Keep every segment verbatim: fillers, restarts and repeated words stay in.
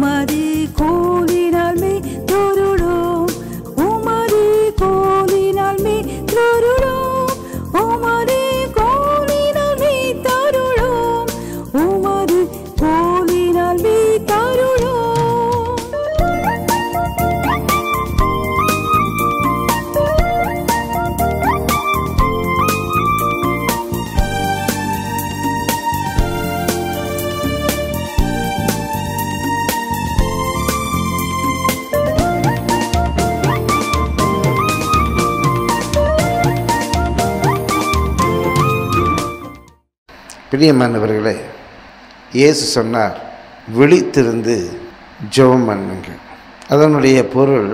உமது கோலினால் மே தொருளோம் உமது கோலினால் மே தொருளோம் உமது கோலினால் மே தருளோம் உமது கோலினால் மே தருளோம். பிரியமானவர்களே, இயேசு சொன்னார், விழித்திருந்து ஜெபம் பண்ணுங்கள். அதனுடைய பொருள்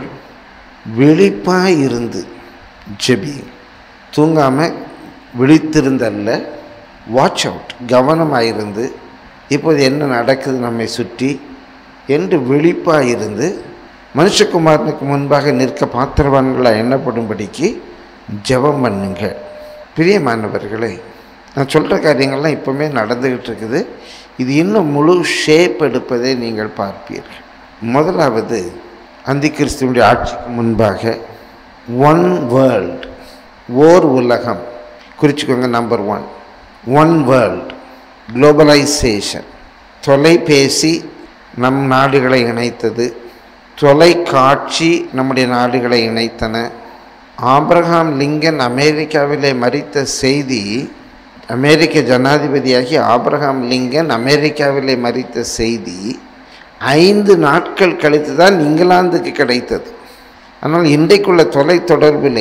விழிப்பாக இருந்து ஜெபி, தூங்காமல் விழித்திருந்தல்ல, வாட்ச் அவுட், கவனமாக இப்போது என்ன நடக்குது நம்மை சுற்றி என்று விழிப்பாக இருந்து மனுஷகுமாரனுக்கு முன்பாக நிற்க பாத்திரவான்களாக எண்ணப்படும்படிக்கு ஜெபம் பண்ணுங்க. பிரியமானவர்களே, நான் சொல்கிற காரியங்கள்லாம் இப்போவுமே நடந்துக்கிட்டு இருக்குது. இது இன்னும் முழு ஷேப் எடுப்பதை நீங்கள் பார்ப்பீர்கள். முதலாவது, அந்தி கிறிஸ்துவனுடைய ஆட்சிக்கு முன்பாக ஒன் வேர்ல்ட், ஓர் உலகம். குறிச்சிக்கோங்க, number one, one world, globalisation. தொலைபேசி நம் நாடுகளை இணைத்தது, தொலைக்காட்சி நம்முடைய நாடுகளை இணைத்தன. ஆபிரகாம் லிங்கன் அமெரிக்காவிலே மரித்த செய்தி, அமெரிக்க ஜனாதிபதியாகி ஆபிரகாம் லிங்கன் அமெரிக்காவிலே மரித்த செய்தி ஐந்து நாட்கள் கழித்து தான் இங்கிலாந்துக்கு கிடைத்தது. ஆனால் இன்றைக்குள்ள தொலை தொடர்பிலே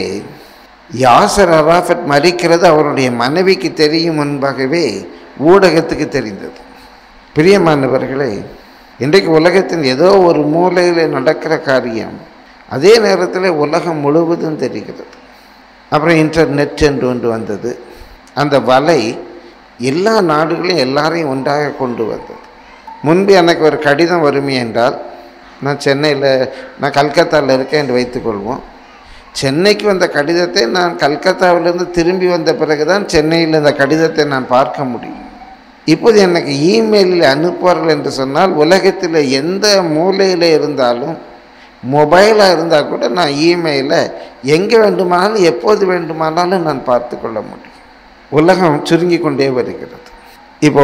யாசர் அராஃபத் மரிக்கிறது அவருடைய மனைவிக்கு தெரியும் முன்பாகவே ஊடகத்துக்கு தெரிந்தது. பிரியமானவர்களே, இன்றைக்கு உலகத்தின் ஏதோ ஒரு மூலையில் நடக்கிற காரியம் அதே நேரத்தில் உலகம் முழுவதும் தெரிகிறது. அப்புறம் இன்டர்நெட் என்று ஒன்று வந்தது. அந்த வலை எல்லா நாடுகளையும் எல்லாரையும் ஒன்றாக கொண்டு வந்தது. முன்பு எனக்கு ஒரு கடிதம் வருமே என்றால், நான் சென்னையில், நான் கல்கத்தாவில் இருக்கேன் என்று வைத்துக்கொள்வோம். சென்னைக்கு வந்த கடிதத்தை நான் கல்கத்தாவிலிருந்து திரும்பி வந்த பிறகு தான் சென்னையில் இந்த கடிதத்தை நான் பார்க்க முடியும். இப்போது எனக்கு இமெயிலில் அனுப்புவார்கள் என்று சொன்னால், உலகத்தில் எந்த மூலையில் இருந்தாலும் மொபைலாக இருந்தால் கூட நான் இமெயிலை எங்கே வேண்டுமானாலும் எப்போது வேண்டுமானாலும் நான் பார்த்து கொள்ள முடியும். உலகம் சுருங்கி கொண்டே வருகிறது. இப்போ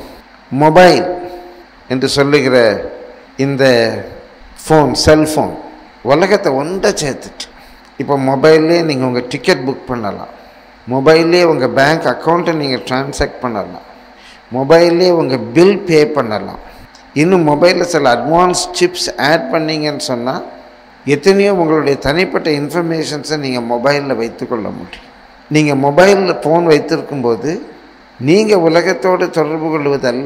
மொபைல் என்று சொல்லுகிற இந்த ஃபோன், செல்ஃபோன் உலகத்தை ஒன்றை சேர்த்துட்டு, இப்போ மொபைல்லே நீங்கள் உங்கள் டிக்கெட் புக் பண்ணலாம், மொபைல்லே உங்கள் பேங்க் அக்கௌண்ட்டை நீங்கள் ட்ரான்சாக்ட் பண்ணலாம், மொபைல்லே உங்கள் பில் பே பண்ணலாம். இன்னும் மொபைலில் சில அட்வான்ஸ் சிப்ஸ் ஆட் பண்ணிங்கன்னு சொன்னால் எத்தனையோ உங்களுடைய தனிப்பட்ட இன்ஃபர்மேஷன்ஸை நீங்கள் மொபைலில் வைத்துக்கொள்ள முடியும். நீங்கள் மொபைலில் ஃபோன் வைத்திருக்கும்போது நீங்கள் உலகத்தோடு தொடர்பு கொள்வதல்ல,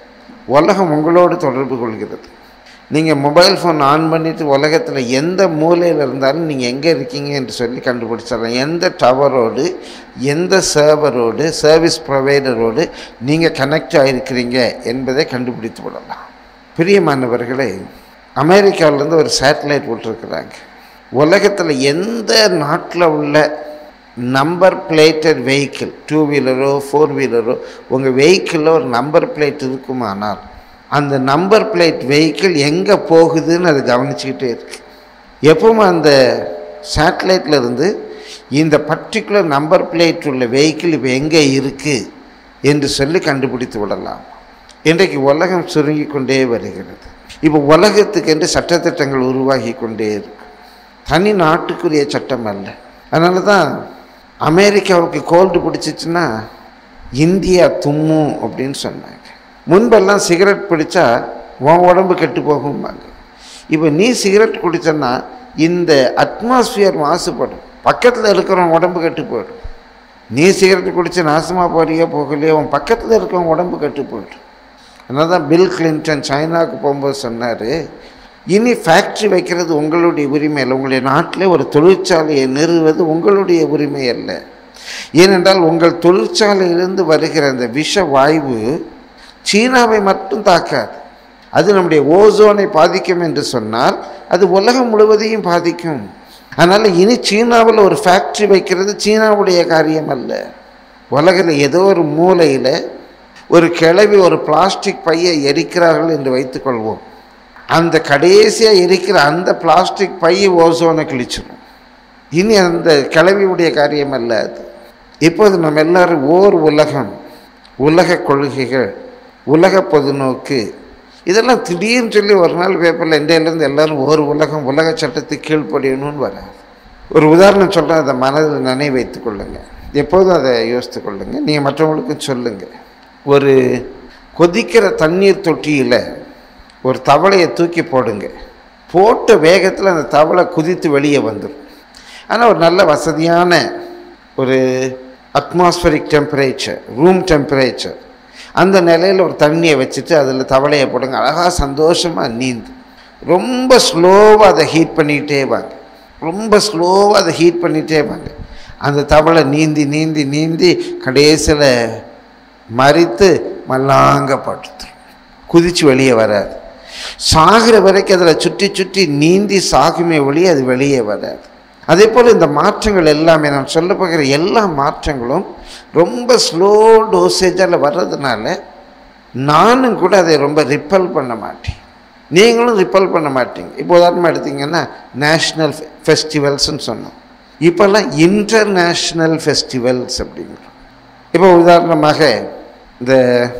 உலகம் உங்களோடு தொடர்பு கொள்கிறது. நீங்கள் மொபைல் ஃபோன் ஆன் பண்ணிவிட்டு உலகத்தில் எந்த மூலையில் இருந்தாலும் நீங்கள் எங்கே இருக்கீங்க என்று சொல்லி கண்டுபிடிச்சிடலாம். எந்த டவரோடு, எந்த சர்வரோடு, சர்வீஸ் ப்ரொவைடரோடு நீங்கள் கனெக்ட் ஆகிருக்கிறீங்க என்பதை கண்டுபிடித்து விடலாம். பிரியமானவர்களே, அமெரிக்காவிலேருந்து ஒரு சேட்டலைட் விட்டுருக்குறாங்க. உலகத்தில் எந்த நாட்டில் உள்ள நம்பர் பிளேட்டட் வெஹிக்கிள், டூ வீலரோ ஃபோர் வீலரோ, உங்கள் வெஹிக்கிளில் ஒரு நம்பர் பிளேட் இருக்குமானால் அந்த நம்பர் பிளேட் வெஹிக்கிள் எங்கே போகுதுன்னு அது கவனிச்சுக்கிட்டே இருக்கு. எப்பவும் அந்த சேட்டலைட்டில் இருந்து இந்த பர்டிகுலர் நம்பர் பிளேட் உள்ள வெஹிக்கிள் இப்போ எங்கே இருக்குது என்று சொல்லி கண்டுபிடித்து விடலாம். இன்றைக்கு உலகம் சுருங்கி கொண்டே வருகிறது. இப்போ உலகத்துக்கு என்று சட்டத்திட்டங்கள் உருவாகி கொண்டே இருக்கு. தனி நாட்டுக்குரிய சட்டம் அல்ல. அதனால தான் அமெரிக்காவுக்கு கோல்டு பிடிச்சிச்சுன்னா இந்தியா தும்மும் அப்படின்னு சொன்னாங்க. முன்பெல்லாம் சிகரெட் பிடிச்சா உன் உடம்பு கெட்டு போகும்பாங்க. இப்போ நீ சிகரெட் குடித்தன்னா இந்த அட்மாஸ்பியர் மாசுபடும், பக்கத்தில் இருக்கிறவன் உடம்பு கெட்டு போயிடும். நீ சிகரெட் குடித்து நாசமாக போறியோ போகலையோ, உன் பக்கத்தில் இருக்கிறவன் உடம்பு கெட்டு போயிடும். அதனால தான் பில் கிளின்டன் சைனாவுக்கு போகும்போது சொன்னார், இனி ஃபேக்ட்ரி வைக்கிறது உங்களுடைய உரிமை இல்லை, உங்களுடைய நாட்டிலே ஒரு தொழிற்சாலையை நிறுவுவது உங்களுடைய உரிமை அல்ல. ஏனென்றால் உங்கள் தொழிற்சாலையிலிருந்து வருகிற அந்த விஷ வாயு சீனாவை மட்டும் தாக்காது, அது நம்முடைய ஓசோனை பாதிக்கும் என்று சொன்னால் அது உலகம் முழுவதையும் பாதிக்கும். அதனால் இனி சீனாவில் ஒரு ஃபேக்ட்ரி வைக்கிறது சீனாவுடைய காரியம் அல்ல. உலகில் ஏதோ ஒரு மூலையில் ஒரு கிளவி ஒரு பிளாஸ்டிக் பையை எரிக்கிறார்கள் என்று வைத்துக்கொள்வோம். அந்த கடைசியாக இருக்கிற அந்த பிளாஸ்டிக் பை ஓசோனை கிழிச்சிடும். இனி அந்த கிளவியுடைய காரியம் அல்ல அது. இப்போது நம்ம எல்லாரும் ஓர் உலகம், உலக கொள்கைகள், உலக பொதுநோக்கு, இதெல்லாம் திடீர்னு சொல்லி ஒரு நாள் பேப்பரில் இந்தியாவிலேருந்து எல்லோரும் ஒரு உலகம், உலக சட்டத்துக்கு கீழ்ப்படியணும்னு வராது. ஒரு உதாரணம் சொல்கிறேன், அதை மனதில் நினைவு வைத்துக் கொள்ளுங்கள், எப்போதும் அதை யோசித்து கொள்ளுங்கள், நீங்கள் மற்றவங்களுக்கும் சொல்லுங்கள். ஒரு கொதிக்கிற தண்ணீர் தொட்டியில் ஒரு தவளையை தூக்கி போடுங்க, போட்ட வேகத்தில் அந்த தவளை குதித்து வெளியே வந்துடும். ஆனால் ஒரு நல்ல வசதியான ஒரு அட்மாஸ்பரிக் டெம்பரேச்சர், ரூம் டெம்பரேச்சர், அந்த நிலையில் ஒரு தண்ணியை வச்சுட்டு அதில் தவளையை போடுங்க, அழகாக சந்தோஷமாக நீந்து. ரொம்ப ஸ்லோவாக அதை ஹீட் பண்ணிகிட்டே வாங்க, ரொம்ப ஸ்லோவாக அதை ஹீட் பண்ணிகிட்டே வாங்க. அந்த தவளை நீந்தி நீந்தி நீந்தி கடைசியில் மறித்து மல்லாங்க படுத்து குதித்து வெளியே வராது. சாகிற வரைக்கும் அதில் சுற்றி சுற்றி நீந்தி சாகுமே ஒளி அது வெளியே வராது. அதே போல் இந்த மாற்றங்கள் எல்லாமே, நான் சொல்ல போகிற எல்லா மாற்றங்களும் ரொம்ப ஸ்லோ டோசேஜால் வர்றதுனால நானும் கூட அதை ரொம்ப ரிப்பல் பண்ண மாட்டேன், நீங்களும் ரிப்பல் பண்ண மாட்டீங்க. இப்போ உதாரணமாக எடுத்திங்கன்னா நேஷ்னல் ஃபெஸ்டிவல்ஸ்ன்னு சொன்னோம், இப்போல்லாம் இன்டர்நேஷ்னல் ஃபெஸ்டிவல்ஸ் அப்படிங்கிறோம். இப்போ உதாரணமாக இந்த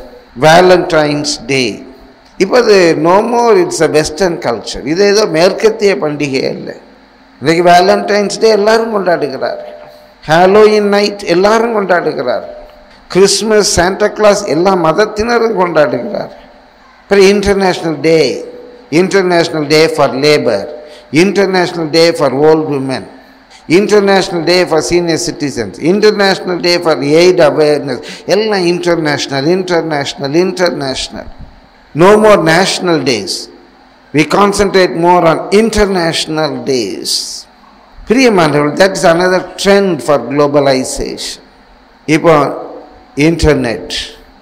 வேலண்டைன்ஸ் டே, இப்போ அது no more it's a western culture, இது ஏதோ மேற்கத்திய பண்டிகை இல்லை. இன்றைக்கு வேலண்டைன்ஸ் டே எல்லாரும் கொண்டாடுகிறார்கள், ஹாலோவின் நைட் எல்லாரும் கொண்டாடுகிறார்கள், கிறிஸ்மஸ், சாண்டா கிளாஸ் எல்லா மதத்தினரும் கொண்டாடுகிறார்கள். அப்புறம் international day, international day for labour, international day for old women, international day for senior citizens, international day for aid awareness, எல்லாம் international international international. No more national days. We concentrate more on international days. பிரியமானவர்கள், that is another trend for globalization. இப்போ internet,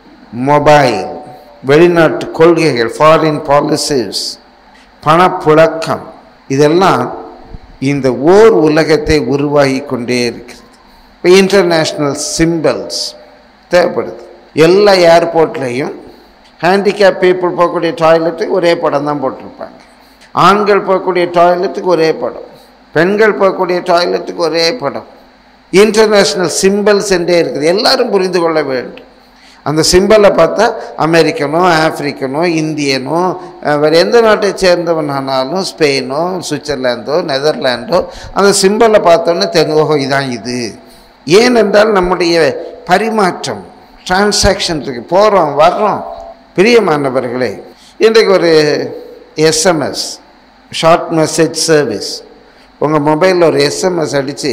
mobile, வெளிநாட்டு கொள்கைகள், foreign policies, பணப்புழக்கம், இதெல்லாம் இந்த ஓர் உலகத்தை உருவாகி கொண்டே இருக்கிறது. இப்போ இன்டர்நேஷ்னல் சிம்பிள்ஸ் தேவைப்படுது. எல்லா ஏர்போர்ட்லேயும் ஹேண்டிகேப் பீப்புள் போகக்கூடிய டாய்லெட்டுக்கு ஒரே படம் தான் போட்டிருப்பாங்க, ஆண்கள் போகக்கூடிய டாய்லெட்டுக்கு ஒரே படம், பெண்கள் போகக்கூடிய டாய்லெட்டுக்கு ஒரே படம். இன்டர்நேஷ்னல் சிம்பிள்ஸ் என்றே இருக்குது, எல்லாரும் புரிந்து கொள்ள வேண்டும். அந்த சிம்பிளை பார்த்தா அமெரிக்கனோ, ஆப்பிரிக்கனோ, இந்தியனோ, வேறு எந்த நாட்டை சேர்ந்தவனானாலும், ஸ்பெயினோ, சுவிட்சர்லாந்தோ, நெதர்லாண்டோ, அந்த சிம்பிளை பார்த்தோன்னே தெரிஞ்சோகோ இதான் இது. ஏனென்றால் நம்முடைய பரிமாற்றம், டிரான்சாக்ஷன் இருக்குது, போகிறோம் வர்றோம். பிரியமானவர்களே, இன்றைக்கு ஒரு எஸ்எம்எஸ், ஷார்ட் மெசேஜ் சர்வீஸ், உங்கள் மொபைலில் ஒரு எஸ்எம்எஸ் அடித்து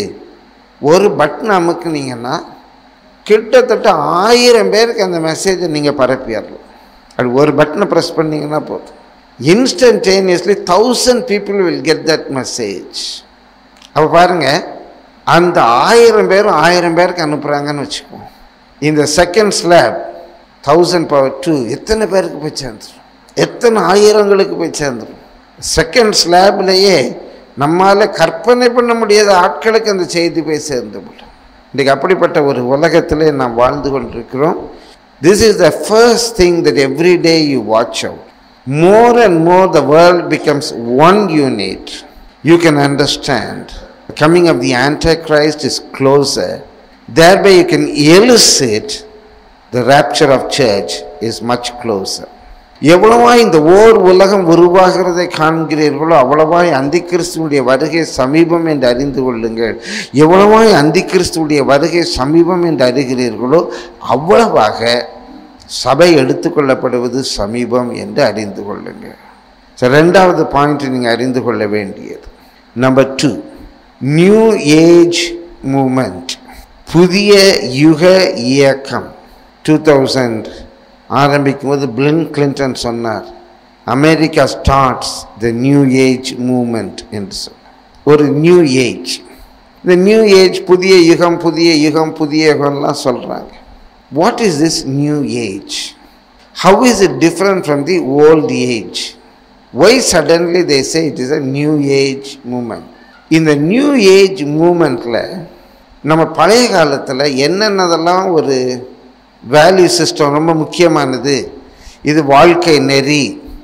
ஒரு பட்டன் அமுக்குனீங்கன்னா கிட்டத்தட்ட ஆயிரம் பேருக்கு அந்த மெசேஜை நீங்கள் பரப்பிடலாம். அது ஒரு பட்டனை ப்ரெஸ் பண்ணிங்கன்னா போதும், instantaneously thousand people will get that message. அப்போ பாருங்கள், அந்த ஆயிரம் பேரும் ஆயிரம் பேருக்கு அனுப்புகிறாங்கன்னு வச்சுக்குவோம். இந்த second slab thousand power to எத்தனை பேருக்கு போய் சேர்ந்துடும், எத்தனை ஆயிரங்களுக்கு போய் சேர்ந்துடும். செகண்ட் ஸ்லாப்லேயே நம்மால் கற்பனை பண்ண முடியாத ஆட்களுக்கு அந்த செய்தி போய் சேர்ந்துவிடும். இன்றைக்கு அப்படிப்பட்ட ஒரு உலகத்திலே நாம் வாழ்ந்து கொண்டிருக்கிறோம். This is the first thing that every day you watch out. More and more the world becomes one unit. You can understand the coming of the Antichrist is closer. Thereby you can elicit the rapture of church is much closer. எவ்வளவாய் இந்த ஓர் உலகம் உருவாகிறதை காண்கிறீர்களோ அவ்வளவாய் அந்தி கிறிஸ்துவுடைய வருகை சமீபம் என்று அறிந்து கொள்ளுங்கள். எவ்வளவாய் அந்தி கிறிஸ்துவுடைய வருகை சமீபம் என்று அறிகிறீர்களோ அவ்வளவாக சபை எடுத்துக்கொள்ளப்படுவது சமீபம் என்று அறிந்து கொள்ளுங்கள். ஸோ ரெண்டாவது பாயிண்ட் நீங்கள் அறிந்து கொள்ள வேண்டியது, number two, new age movement, புதிய யுக இயக்கம். டூ தௌசண்ட் ஆரம்பிக்கும் போது பில் கிளின்டன் சொன்னார், America starts the new age movement என்று சொன்னார். ஒரு நியூ ஏஜ், இந்த நியூ ஏஜ், புதிய யுகம், புதிய யுகம், புதிய யுகம்லாம் சொல்கிறாங்க. What is this new age? How is it different from the old age? Why suddenly they say it is a new age movement? இந்த நியூ ஏஜ் மூமெண்ட்டில் நம்ம பழைய காலத்தில் என்னென்னதெல்லாம் ஒரு வேல்யூ சிஸ்டம் ரொம்ப முக்கியமானது, இது வாழ்க்கை நெறி,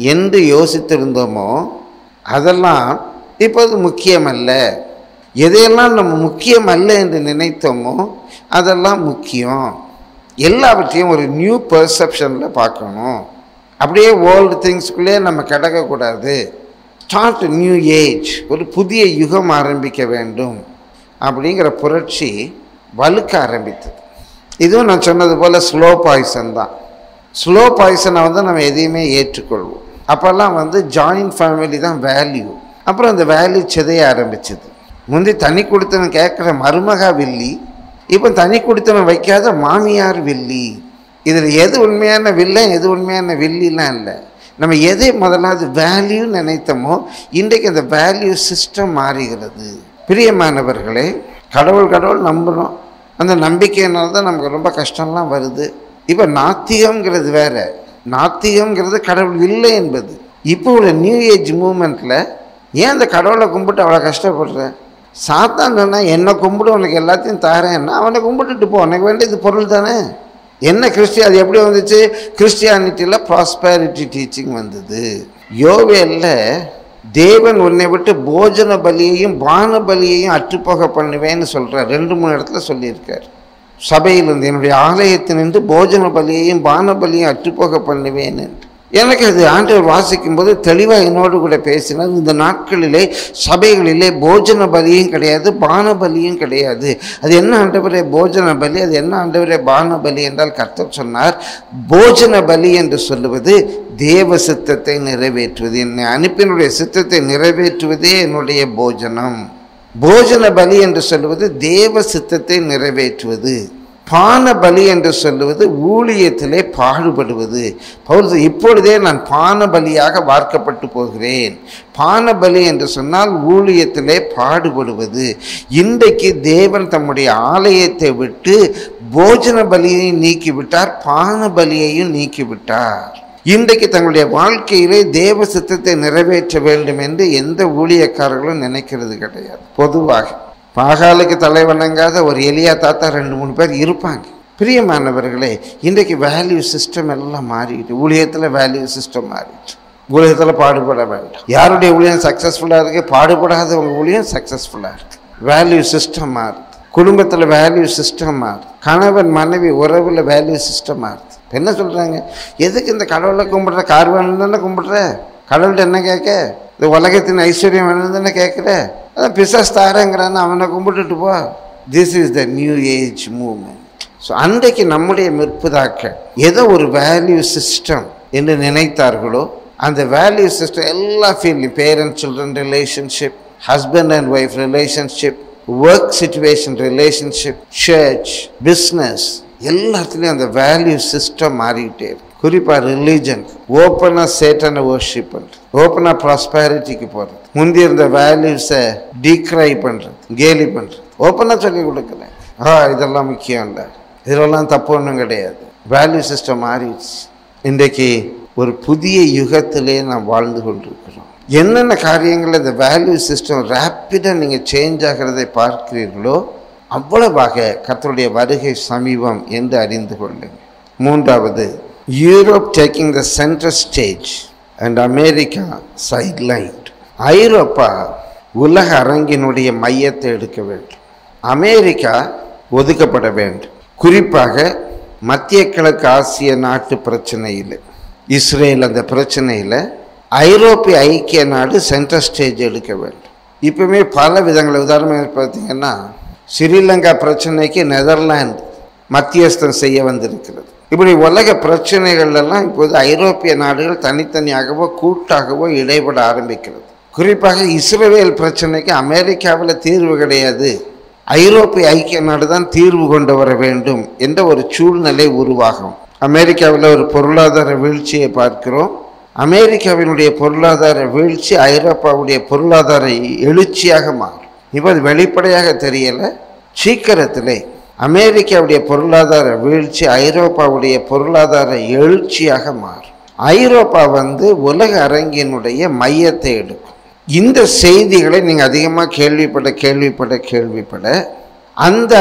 என்று யோசித்திருந்தோமோ அதெல்லாம் இப்போது முக்கியமல்ல. எதையெல்லாம் நம்ம முக்கியம் அல்ல என்று நினைத்தோமோ அதெல்லாம் முக்கியம். எல்லாவற்றையும் ஒரு நியூ பெர்செப்ஷனில் பார்க்கணும். அப்படியே ஓல்டு திங்ஸ்குள்ளே நம்ம கிடக்கக்கூடாது. ஸ்டார்ட் நியூ ஏஜ், ஒரு புதிய யுகம் ஆரம்பிக்க வேண்டும் அப்படிங்கிற புரட்சி வலுக்க ஆரம்பித்தது. இதுவும் நான் சொன்னது போல் ஸ்லோ பாய்சன் தான். ஸ்லோ பாய்சனை வந்து நம்ம எதையுமே ஏற்றுக்கொள்வோம். அப்போல்லாம் வந்து ஜாயின்ட் ஃபேமிலி தான் வேல்யூ. அப்புறம் அந்த வேல்யூ சிதைய ஆரம்பிச்சது. முந்தி தனி கொடுத்தவன் கேட்குற மருமகா வில்லி, இப்போ தனி கொடுத்தவன் வைக்காத மாமியார் வில்லி. இதில் எது உண்மையான வில்லன் எது உண்மையான வில்லிலாம் இல்லை. நம்ம எதை முதலாவது வேல்யூ நினைத்தோமோ இன்றைக்கு அந்த வேல்யூ சிஸ்டம் மாறுகிறது. பிரியமானவர்களே, கடவுள் கடவுள் நம்புகிறோம். அந்த நம்பிக்கையினால தான் நமக்கு ரொம்ப கஷ்டம்லாம் வருது. இப்போ நாத்திகம்ங்கிறது வேற, நாத்திகம்ங்கிறது கடவுள் இல்லை என்பது. இப்போ உள்ள நியூ ஏஜ் மூமெண்ட்டில் ஏன் அந்த கடவுளை கும்பிட்டு அவ்வளோ கஷ்டப்படுற? சாத்தான் சொன்னால் என்னை கும்பிடு உனக்கு எல்லாத்தையும் தாரேன்னா அவனை கும்பிட்டுட்டு போ, உனக்கு வேண்டியது பொருள் தானே. என்ன கிறிஸ்டியா அது எப்படி வந்துச்சு? கிறிஸ்டியானிட்டியில் ப்ராஸ்பேரிட்டி டீச்சிங் வந்தது. யோவேலில் தேவன் உன்னை விட்டு போஜன பலியையும் பான பலியையும் அற்றுப்போக பண்ணுவேன்னு சொல்கிறார். ரெண்டு மூணு இடத்துல சொல்லியிருக்கார். சபையிலிருந்து என்னுடைய ஆலயத்தினின்று போஜன பலியையும் பான பலியையும் அற்றுப்போக பண்ணுவேன் என்று. எனக்கு அது ஆண்டவர் வாசிக்கும் போது தெளிவாக என்னோடு கூட பேசினார். இந்த நாட்களிலே சபைகளிலே போஜன பலியும் கிடையாது, பான பலியும் கிடையாது. அது என்ன ஆண்டவரே போஜன பலி, அது என்ன ஆண்டவரே பான பலி என்றால் கர்த்தர் சொன்னார், போஜன பலி என்று சொல்லுவது தேவ சித்தத்தை நிறைவேற்றுவது, என்னை அனுப்பினுடைய சித்தத்தை நிறைவேற்றுவதே என்னுடைய போஜனம். போஜன பலி என்று சொல்லுவது தேவ சித்தத்தை நிறைவேற்றுவது. பான பலி என்று சொல்லுவது ஊழியத்திலே பாடுபடுவது. பவுல் இப்பொழுதே நான் பான பலியாக வார்க்கப்பட்டு போகிறேன். பான பலி என்று சொன்னால் ஊழியத்திலே பாடுபடுவது. இன்றைக்கு தேவன் தம்முடைய ஆலயத்தை விட்டு போஜன பலியை நீக்கிவிட்டார், பான பலியையும் நீக்கிவிட்டார். இன்றைக்கு தங்களுடைய வாழ்க்கையிலே தேவ சித்தத்தை நிறைவேற்ற வேண்டும் என்று எந்த ஊழியக்காரர்களும் நினைக்கிறது கிடையாது. பொதுவாக பாகாலுக்கு தலை வணங்காத ஒரு எலியா தாத்தா ரெண்டு மூணு பேர் இருப்பாங்க. பிரியமானவர்களே, இன்றைக்கு வேல்யூ சிஸ்டம் எல்லாம் மாறிட்டு, ஊழியத்தில் வேல்யூ சிஸ்டம் மாறிட்டு. ஊழியத்தில் பாடுபட வேண்டாம். யாருடைய ஊழியம் சக்ஸஸ்ஃபுல்லாக இருக்கு? பாடுபடாதவங்க ஊழியம் சக்ஸஸ்ஃபுல்லாக இருக்கு. வேல்யூ சிஸ்டம் மாறுது. குடும்பத்தில் வேல்யூ சிஸ்டம் மாறுது. கணவன் மனைவி உறவில் வேல்யூ சிஸ்டம் மாறுது. என்ன சொல்கிறாங்க? எதுக்கு இந்த கடவுளை கும்பிட்ற? கார் வேணும் தானே கும்பிட்ற? கடவுள்கிட்ட என்ன கேட்க? இந்த உலகத்தின் ஐஸ்வர்யம் வேணும் தானே கேட்குற? அதான் பிசாஸ் தாரங்கிறான்னு அவனை கும்பிட்டுட்டு போ. This is the new age movement. So அன்றைக்கு நம்முடைய முற்புதாக்கள் ஏதோ ஒரு வேல்யூ சிஸ்டம் என்று நினைத்தார்களோ அந்த வேல்யூ சிஸ்டம் எல்லா ஃபீல்ட்லையும், parent children relationship, husband and wife relationship, work situation relationship, church, business, எல்லாத்துலேயும் அந்த வேல்யூ சிஸ்டம் மாறிக்கிட்டே இருக்கு. குறிப்பாக ரிலீஜன் ஓப்பனாக சேட்டனை வர்ஷிப் பண்ணுறது, ஓப்பனாக ப்ராஸ்பேரிட்டிக்கு போகிறது, முந்தி இருந்த வேல்யூஸை டீக்ரை பண்ணுறது, கேலி பண்ணுறது, ஓப்பனாக சொல்லி கொடுக்குறேன். ஆ இதெல்லாம் முக்கியம் இல்லை, இதெல்லாம் தப்பு ஒன்றும் கிடையாது. வேல்யூ சிஸ்டம் மாறிடுச்சு. இன்றைக்கு ஒரு புதிய யுகத்திலே நாம் வாழ்ந்து கொண்டிருக்கிறோம். என்னென்ன காரியங்கள் இந்த வேல்யூ சிஸ்டம் ரேப்பிடாக நீங்கள் சேஞ்ச் ஆகிறதை பார்க்கிறீர்களோ அவ்வளவாக கர்த்தருடைய வருகை சமீபம் என்று அறிந்து கொள்ளுங்கள். மூன்றாவது, Europe taking the centre stage and America sidelined. ஐரோப்பா உலக அரங்கினுடைய மையத்தை எடுக்க வேண்டும், அமெரிக்கா ஒதுக்கப்பட வேண்டும். குறிப்பாக மத்திய கிழக்கு ஆசிய நாட்டு பிரச்சனையில், இஸ்ரேல் அந்த பிரச்சனையில் ஐரோப்பிய ஐக்கிய நாடு சென்டர் ஸ்டேஜ் எடுக்க வேண்டும். இப்போவுமே பல விதங்கள், உதாரணமாக பார்த்தீங்கன்னா ஸ்ரீலங்கா பிரச்சனைக்கு நெதர்லாந்து மத்தியஸ்தம் செய்ய வந்திருக்கிறது. இப்படி உலக பிரச்சனைகள்லாம் இப்போது ஐரோப்பிய நாடுகள் தனித்தனியாகவோ கூட்டாகவோ இடைபட ஆரம்பிக்கிறது. குறிப்பாக இஸ்ரேல் பிரச்சனைக்கு அமெரிக்காவில் தீர்வு கிடையாது, ஐரோப்பிய ஐக்கிய நாடு தான் தீர்வு கொண்டு வர வேண்டும் என்ற ஒரு சூழ்நிலை உருவாகும். அமெரிக்காவில் ஒரு பொருளாதார வீழ்ச்சியை பார்க்கிறோம். அமெரிக்காவினுடைய பொருளாதார வீழ்ச்சி ஐரோப்பாவுடைய பொருளாதார எழுச்சியாக மாறும். இப்போ அது வெளிப்படையாக தெரியலை, சீக்கிரத்திலே அமெரிக்காவுடைய பொருளாதார வீழ்ச்சி ஐரோப்பாவுடைய பொருளாதார எழுச்சியாக மாறும். ஐரோப்பா வந்து உலக அரங்கினுடைய மையத்தை எடுக்கும். இந்த செய்திகளை நீங்கள் அதிகமாக கேள்விப்பட கேள்விப்பட கேள்விப்பட அந்த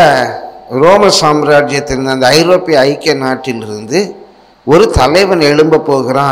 ரோம சாம்ராஜ்யத்திலிருந்து, அந்த ஐரோப்பிய ஐக்கிய நாட்டிலிருந்து ஒரு தலைவன் எழும்ப போகிறான்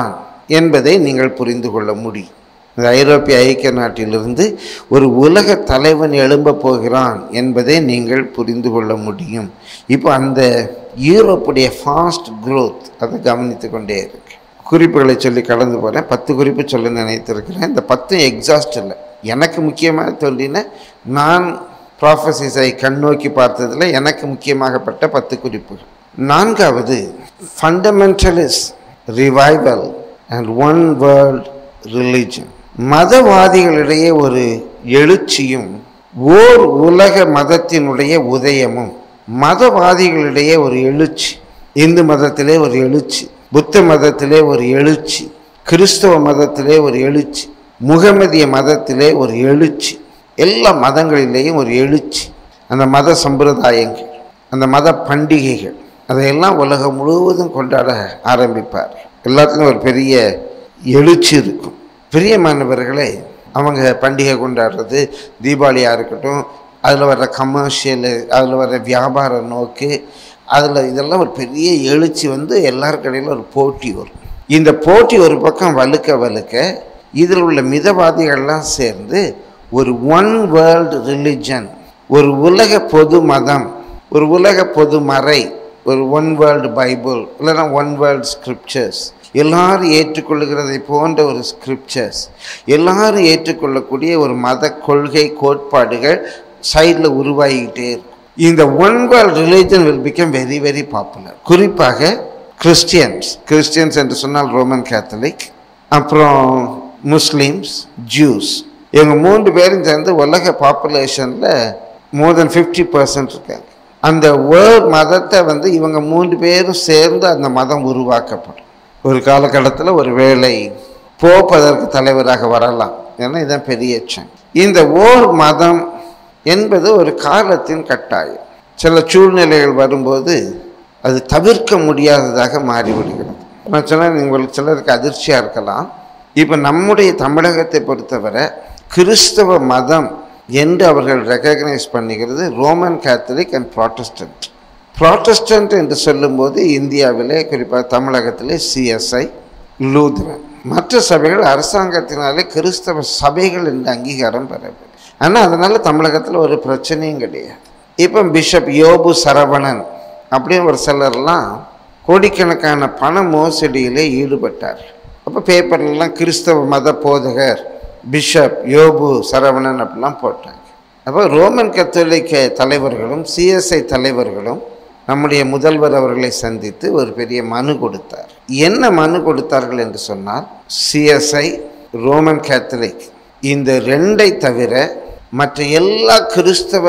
என்பதை நீங்கள் புரிந்து கொள்ள முடியும். இந்த ஐரோப்பிய ஐக்கிய நாட்டிலிருந்து ஒரு உலக தலைவன் எழும்ப போகிறான் என்பதை நீங்கள் புரிந்து கொள்ள முடியும். இப்போ அந்த யூரோப்புடைய ஃபாஸ்ட் க்ரோத் அதை கவனித்து கொண்டே இருக்கு. குறிப்புகளை சொல்லி கடந்து போகிறேன். பத்து குறிப்பு சொல்ல நினைத்திருக்கிறேன். இந்த பத்தும் எக்ஸாஸ்ட் இல்லை. எனக்கு முக்கியமாக சொல்லின நான் ப்ராஃபசிஸை கண்ணோக்கி பார்த்ததில் எனக்கு முக்கியமாகப்பட்ட பத்து குறிப்புகள். நான்காவது, fundamentalist revival and one world religion. மதவாதிகளிடையே ஒரு எழுச்சியும் ஓர் உலக மதத்தினுடைய உதயமும். மதவாதிகளிடையே ஒரு எழுச்சி, இந்து மதத்திலே ஒரு எழுச்சி, புத்த மதத்திலே ஒரு எழுச்சி, கிறிஸ்தவ மதத்திலே ஒரு எழுச்சி, முகமதிய மதத்திலே ஒரு எழுச்சி, எல்லா மதங்களிலேயும் ஒரு எழுச்சி. அந்த மத சம்பிரதாயங்கள், அந்த மத பண்டிகைகள், அதையெல்லாம் உலகம் முழுவதும் கொண்டாட ஆரம்பிப்பார். எல்லாத்துக்கும் ஒரு பெரிய எழுச்சி இருக்கும். பிரியமானவர்களே, அவங்க பண்டிகை கொண்டாடுறது, தீபாவளியாக இருக்கட்டும், அதில் வர்ற கமர்ஷியலு, அதில் வர்ற வியாபார நோக்கு, அதில் இதெல்லாம் ஒரு பெரிய எழுச்சி வந்து எல்லாருக்கடையில் ஒரு போட்டி வரும். இந்த போட்டி ஒரு பக்கம் வலுக்க வலுக்க இதில் உள்ள மிதவாதிகள்லாம் சேர்ந்து ஒரு ஒன் வேர்ல்டு ரிலிஜன், ஒரு உலக பொது மதம், ஒரு உலக பொது மறை, ஒரு ஒன் வேர்ல்டு பைபிள், இல்லைன்னா ஒன் வேர்ல்டு ஸ்கிரிப்சர்ஸ், எல்லாரும் ஏற்றுக்கொள்ளுகிறதை போன்ற ஒரு ஸ்கிரிப்சர்ஸ், எல்லாரும் ஏற்றுக்கொள்ளக்கூடிய ஒரு மத கொள்கை கோட்பாடுகள் சைடில் உருவாகிக்கிட்டே இருக்கும். இந்த one world religion will become very very popular. குறிப்பாக கிறிஸ்டியன்ஸ், கிறிஸ்டியன்ஸ் என்று சொன்னால் ரோமன் கேத்தலிக், அப்புறம் முஸ்லீம்ஸ், ஜூஸ், இவங்க மூன்று பேரும் சேர்ந்து உலக பாப்புலேஷனில் மோர் தென் ஃபிஃப்டி பர்சன்ட் இருக்காங்க. அந்த வேர்ல்ட் மதத்தை வந்து இவங்க மூன்று பேரும் சேர்ந்து அந்த மதம் உருவாக்கப்படும். ஒரு காலகட்டத்தில் ஒரு வேளை போப்பதற்கு தலைவராக வரலாம். ஏன்னா இதுதான் பெரிய சங். இந்த ஓர் மதம் என்பது ஒரு காலத்தின் கட்டாயம். சில சூழ்நிலைகள் வரும்போது அது தவிர்க்க முடியாததாக மாறிவிடுகிறது. நான் சொன்னால் உங்களுக்கு சிலருக்கு அதிர்ச்சியாக இருக்கலாம். இப்போ நம்முடைய தமிழகத்தை பொறுத்தவரை கிறிஸ்தவ மதம் என்று அவர்கள் ரெகக்னைஸ் பண்ணுகிறது Roman Catholic and Protestant. Protestant என்று சொல்லும்போது இந்தியாவிலே குறிப்பாக தமிழகத்திலே சிஎஸ்ஐ, லூத்ரன், மற்ற சபைகள் அரசாங்கத்தினாலே கிறிஸ்தவ சபைகள் என்று அங்கீகாரம் பெறவில்லை. ஆனால் அதனால் தமிழகத்தில் ஒரு பிரச்சனையும் கிடையாது. இப்போ பிஷப் யோபு சரவணன் அப்படின்னு ஒரு சிலர்லாம் கோடிக்கணக்கான பண மோசடியிலே ஈடுபட்டார். அப்போ பேப்பர்லாம் கிறிஸ்தவ மத போதகர் பிஷப் யோபு சரவணன் அப்படிலாம் போட்டாங்க. அப்போ ரோமன் கத்தோலிக்க தலைவர்களும் சிஎஸ்ஐ தலைவர்களும் நம்முடைய முதல்வர் அவர்களை சந்தித்து ஒரு பெரிய மனு கொடுத்தார். என்ன மனு கொடுத்தார்கள் என்று சொன்னால், சிஎஸ்ஐ, ரோமன் கேத்தலிக் இந்த ரெண்டை தவிர மற்ற எல்லா கிறிஸ்தவ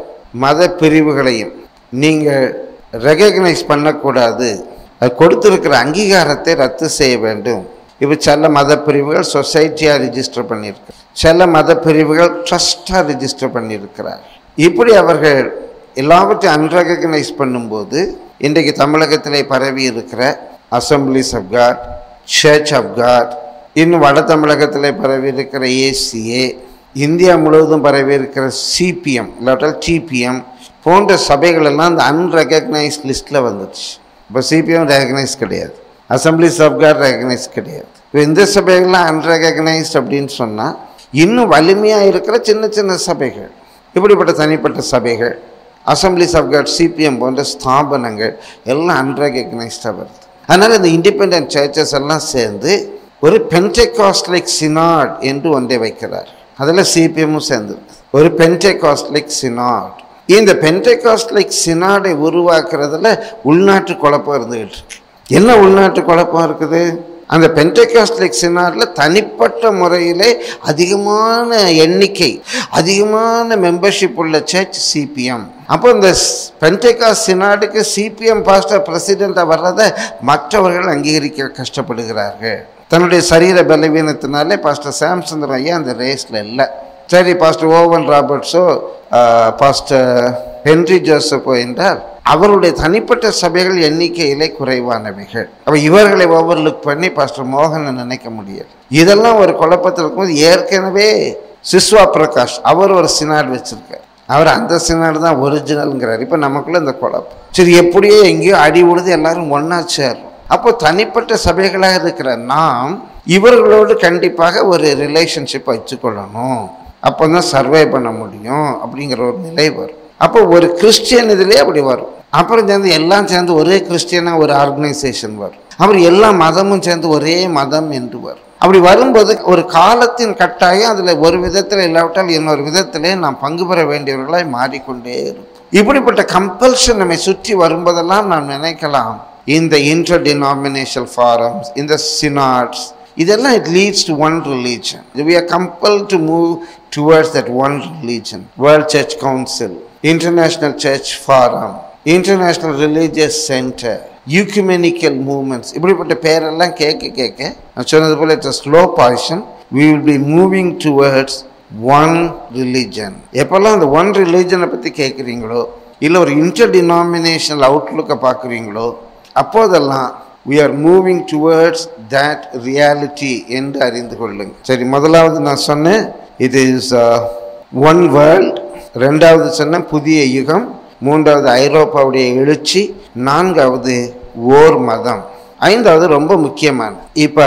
மத பிரிவுகளையும் நீங்கள் ரெகக்னைஸ் பண்ணக்கூடாது, அது கொடுத்துருக்கிற அங்கீகாரத்தை ரத்து செய்ய வேண்டும். இப்போ சில மத பிரிவுகள் சொசைட்டியாக ரிஜிஸ்டர் பண்ணியிருக்கு, சில மத பிரிவுகள் ட்ரஸ்டாக ரிஜிஸ்டர் பண்ணியிருக்கிறார். இப்படி அவர்கள் எல்லாவற்றையும் அன்ரெகக்னைஸ் பண்ணும்போது இன்றைக்கு தமிழகத்திலே பரவி இருக்கிற assemblies of God, church of God, இன்னும் வட தமிழகத்தில் பரவி இருக்கிற ஏசிஏ, இந்தியா முழுவதும் பரவி இருக்கிற சிபிஎம் இல்லாட்டால் டிபிஎம் போன்ற சபைகள் எல்லாம் அந்த அன்ரெகக்னைஸ் லிஸ்ட்டில் வந்துடுச்சு. இப்போ சிபிஎம் ரெகக்னைஸ் கிடையாது, அசம்பிளிஸ் ஆஃப் காட் ரெகக்னைஸ் கிடையாது. இப்போ இந்த சபைகள்லாம் அன்ரெகக்னைஸ்ட் அப்படின்னு சொன்னால் இன்னும் வலிமையாக இருக்கிற சின்ன சின்ன சபைகள், இப்படிப்பட்ட தனிப்பட்ட சபைகள், அசம்பிளிஸ் ஆஃப் காட், சிபிஎம் போன்ற ஸ்தாபனங்கள் எல்லாம் அன்ரெகக்னைஸ்டாக வருது. அதனால் இந்த இண்டிபெண்டன்ட் சர்ச்சஸ் எல்லாம் சேர்ந்து ஒரு பென்டெகாஸ்ட்லிக் சினாட் என்று ஒன்றை வைக்கிறார். அதில் சிபிஎம்மும் சேர்ந்து ஒரு பென்டெகாஸ்ட்லிக் சினாட். இந்த பென்டெகாஸ்ட்லிக் சினாடை உருவாக்குறதுல உள்நாட்டு குழப்பம் இருந்துகிட்டு இருக்கு. என்ன உள்நாட்டு குழப்பம் இருக்குது? அந்த பென்டெகாஸ்ட்லிக் சினாடில் தனிப்பட்ட முறையிலே அதிகமான எண்ணிக்கை, அதிகமான மெம்பர்ஷிப் உள்ள சர்ச் சிபிஎம். அப்போ இந்த பென்டெகாஸ்ட் சினாடுக்கு சிபிஎம் பாஸ்டர் பிரசிடெண்ட்டாக வர்றதை மற்றவர்கள் அங்கீகரிக்க கஷ்டப்படுகிறார்கள். தன்னுடைய சரீர பலவீனத்தினாலே பாஸ்டர் சாம்சந்தர் ஐயா அந்த ரேஸில் இல்லை. சரி, பாஸ்டர் ஓவன் ராபர்ட்ஸோ பாஸ்டர் ஹென்ரி ஜோசப்போ என்றால் அவருடைய தனிப்பட்ட சபைகள் எண்ணிக்கையிலே குறைவானவைகள். அப்போ இவர்களை ஓவர்லுக் பண்ணி பாஸ்டர் மோகனை நினைக்க முடியாது. இதெல்லாம் ஒரு குழப்பத்தில் இருக்கும்போது ஏற்கனவே சிஸ்வா பிரகாஷ் அவர் ஒரு சினாடு வச்சிருக்கார். அவர் அந்த சினாடு தான் ஒரிஜினல்ங்கிறார். இப்போ நமக்குள்ள இந்த குழப்பம். சரி, எப்படியோ எங்கேயோ அடி உழுது எல்லாரும் ஒன்றா சேரும். அப்போ தனிப்பட்ட சபைகளாக இருக்கிற நாம் இவர்களோடு கண்டிப்பாக ஒரு ரிலேஷன்ஷிப் வச்சுக்கொள்ளணும், அப்போ தான் சர்வே பண்ண முடியும் அப்படிங்கிற ஒரு நிலை வரும். அப்போ ஒரு கிறிஸ்டியன் இதுலேயே அப்படி வரும். அப்புறம் சேர்ந்து எல்லாம் சேர்ந்து ஒரே கிறிஸ்டியனாக ஒரு ஆர்கனைசேஷன் வரும். அப்புறம் எல்லா மதமும் சேர்ந்து ஒரே மதம் என்று வரும். அப்படி வரும்போது ஒரு காலத்தின் கட்டாயம் அதில் ஒரு விதத்தில் இல்லாவிட்டால் இன்னொரு விதத்திலே நாம் பங்கு பெற வேண்டியவர்களாய் மாறிக்கொண்டே இருக்கும். இப்படிப்பட்ட கம்பல்ஷன் நம்மை சுற்றி வரும்போதெல்லாம் நாம் நினைக்கலாம், இந்த இன்டர் டினாமினேஷனல் ஃபாரம்ஸ், இந்த சினாட்ஸ், இதெல்லாம் it leads to one religion. We are compelled to move towards that one religion. World Church Council, International Church Forum, International Religious Center, ecumenical movements, இப்படிப்பட்ட பேரெல்லாம் கேட்க கேட்க நான் சொன்னது போல it's a slow poison. We will be moving towards one religion. எப்பெல்லாம் அந்த one ரிலிஜனை பற்றி கேட்குறீங்களோ, இல்லை ஒரு இன்டர் டினாமினேஷனல் அவுட்லுக்கை பார்க்குறீங்களோ, அப்போதெல்லாம் we are moving towards that reality என்று அறிந்து கொள்ளுங்க. சரி, முதலாவது நான் சொன்னேன் it is uh, one world. ரெண்டாவது சொன்ன புதிய யுகம். மூன்றாவது ஐரோப்பாவுடைய எழுச்சி. நான்காவது ஓர் மதம். ஐந்தாவது ரொம்ப முக்கியமான, இப்போ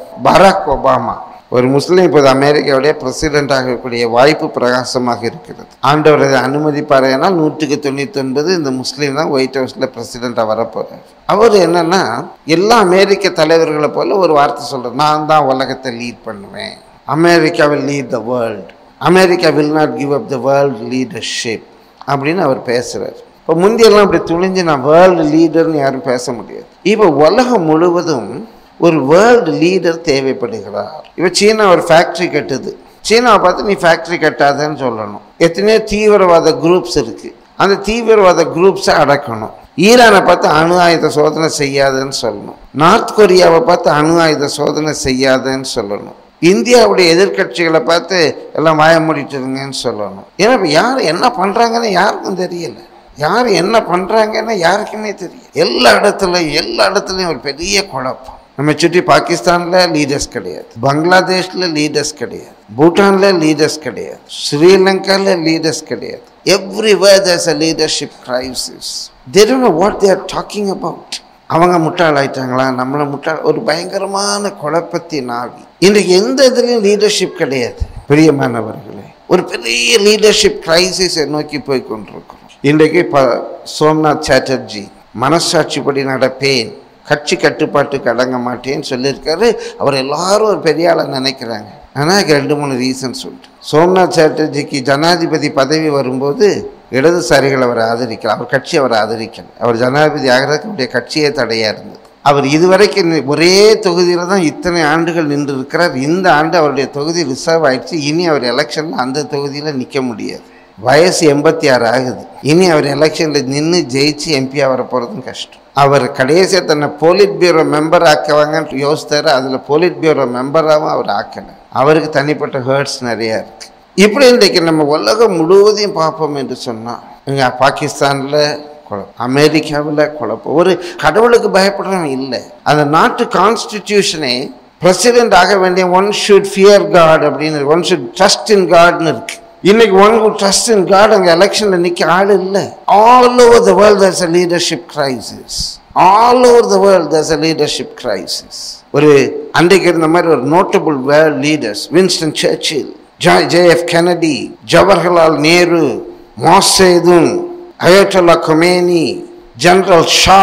பராக் ஒபாமா ஒரு முஸ்லீம் இப்போது அமெரிக்காவுடைய பிரசிடென்ட் ஆகக்கூடிய வாய்ப்பு பிரகாசமாக இருக்கிறது. ஆண்டவர் அதை அனுமதிப்பார். ஏன்னா நூற்றுக்கு தொண்ணூற்றி ஒன்பது இந்த முஸ்லீம் தான் ஒயிட் ஹவுஸில் பிரசிடெண்ட்டாக வரப்போகிறார். அவர் என்னன்னா எல்லா அமெரிக்க தலைவர்களை போல ஒரு வார்த்தை சொல்கிறார், நான் தான் உலகத்தை லீட் பண்ணுவேன், America will lead the world, America will not give up the world leadership அப்படின்னு அவர் பேசுகிறார். இப்போ முந்தியெல்லாம் அப்படி துணிஞ்சு நான் வேர்ல்டு லீடர்னு யாரும் பேச முடியாது. இப்போ உலகம் முழுவதும் ஒரு வேர்ல்டு லீடர் தேவைப்படுகிறார். இப்போ சீனா ஒரு ஃபேக்ட்ரி கட்டுது. சீனாவை பார்த்து நீ ஃபேக்ட்ரி கட்டாதன்னு சொல்லணும். எத்தனையோ தீவிரவாத குரூப்ஸ் இருக்குது, அந்த தீவிரவாத குரூப்ஸை அடக்கணும். ஈரானை பார்த்து அணு ஆயுத சோதனை செய்யாதுன்னு சொல்லணும். நார்த் கொரியாவை பார்த்து அணு ஆயுத சோதனை செய்யாதுன்னு சொல்லணும். இந்தியாவுடைய எதிர்கட்சிகளை பார்த்து எல்லாம் வாய மூடிட்டுருங்கன்னு சொல்லணும். ஏன்னா இப்போ யார் என்ன பண்ணுறாங்கன்னு யாருக்கும் தெரியலை. யார் என்ன பண்ணுறாங்கன்னு யாருக்குமே தெரியும். எல்லா இடத்துலையும் எல்லா இடத்துலையும் ஒரு பெரிய குழப்பம். நம்ம சுற்றி பாகிஸ்தானில் லீடர்ஸ் கிடையாது, பங்களாதேஷில் லீடர்ஸ் கிடையாது, பூட்டானில் லீடர்ஸ் கிடையாது, ஸ்ரீலங்காவில் லீடர்ஸ் கிடையாது. Everywhere there's a leadership crisis. They don't know what they are talking about. அவங்க முட்டாளாயிட்டாங்களா, நம்மளை முட்டாள், ஒரு பயங்கரமான குழப்பத்தின் ஆவி. இன்றைக்கு எந்த இதுலையும் லீடர்ஷிப் கிடையாது. பிரியமானவர்களே, ஒரு பெரிய லீடர்ஷிப் கிரைசிஸை நோக்கி போய் கொண்டிருக்கிறோம். இன்றைக்கு இப்போ சோம்நாத் சாட்டர்ஜி மனசாட்சிப்படி நடப்பேன், கட்சி கட்டுப்பாட்டுக்கு அடங்க மாட்டேன்னு சொல்லியிருக்காரு. அவர் எல்லாரும் ஒரு பெரிய ஆளை நினைக்கிறாங்க. ஆனால் ரெண்டு மூணு ரீசன் சொல்லிட்டு, சோம்நாத் சாட்டர்ஜிக்கு ஜனாதிபதி பதவி வரும்போது இடதுசாரிகள் அவரை ஆதரிக்கல, அவர் கட்சி அவரை ஆதரிக்கல. அவர் ஜனாதிபதி ஆகிறதுக்கு அவருடைய கட்சியே தடையாக இருந்தது. அவர் இதுவரைக்கும் ஒரே தொகுதியில் தான் இத்தனை ஆண்டுகள் நின்று இருக்கிறார். இந்த ஆண்டு அவருடைய தொகுதி ரிசர்வ் ஆயிடுச்சு. இனி அவர் எலெக்ஷனில் அந்த தொகுதியில் நிற்க முடியாது. வயசு எண்பத்தி ஆறு ஆகுது. இனி அவர் எலெக்ஷனில் நின்று ஜெயிச்சு எம்பி ஆகிற போகிறதும் கஷ்டம். அவர் கடைசியாக தன்னை போலிட் பியூரோ மெம்பர் ஆக்குவாங்கன்னு யோசித்தார். அதில் போலிட் பியூரோ மெம்பராகவும் அவர் ஆக்கலை. அவருக்கு தனிப்பட்ட ஹேர்ட்ஸ் நிறையா இருக்குது. இப்படி இன்றைக்கு நம்ம உலகம் முழுவதையும் பார்ப்போம் என்று சொன்னால், இங்கே பாகிஸ்தானில் குழப்பம், அமெரிக்காவில் குழப்பம். ஒரு கடவுளுக்கு பயப்படுறவன் இல்லை. அந்த நாட்டு கான்ஸ்டிடியூஷனே பிரசிடென்ட் ஆக வேண்டிய ஒன் ஷுட் ஃபியர் காட் அப்படின்னு, ஒன் ஷுட் ட்ரஸ்ட் இன் காட்னு இருக்கு. இன்னைக்கு one who trust in God அங்கே எலெக்ஷனில் நிற்க ஆள் இல்லை. All over the world there's a leadership crisis. All over the world there's a leadership crisis. ஒரு அன்றைக்கு இருந்த மாதிரி ஒரு notable world leaders, Winston Churchill, J F Kennedy, Jawaharlal Nehru, Mao Tse tung, Ayatollah Khomeini, general Shah,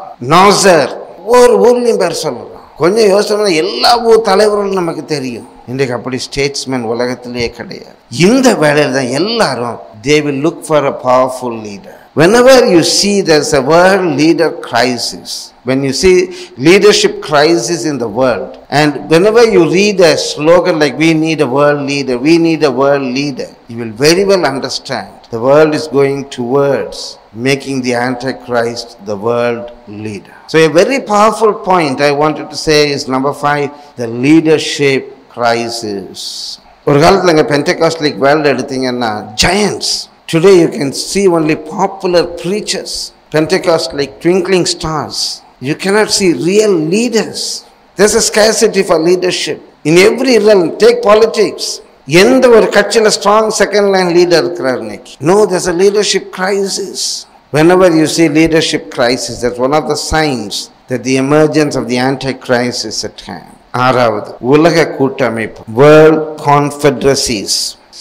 Nasser, ஒரு ஊர்லையும் பேர் சொல்லலாம். கொஞ்சம் யோசனை, எல்லா ஊர் தலைவர்களும் நமக்கு தெரியும். இன்றைக்கு அப்படி ஸ்டேட்ஸ்மேன் உலகத்திலேயே கிடையாது. இந்த வேளையில் தான் எல்லாரும் they will look for a powerful leader. Whenever you see there's a world leader crisis, when you see leadership crisis in the world, and whenever you read a slogan like we need a world leader, we need a world leader, you will very well understand the world is going towards making the Antichrist the world leader. So a very powerful point I wanted to say is number five, the leadership crisis. ஒரு காலத்தில் இங்கே Pentecostal world எடுத்தீங்கன்னா giants. Today you can see only popular preachers, Pentecostal twinkling stars. You cannot see real leaders. There's a scarcity for leadership. In every realm, take politics. எந்த ஒரு கட்சியில் strong second line leader இருக்கிறார் இன்னைக்கு? No, there's a leadership crisis. Whenever you see leadership crisis, that's one of the signs that the emergence of the Antichrist is at hand. ஆறாவது உலக கூட்டமைப்பு, world கான்ஃபெடரசிஸ்,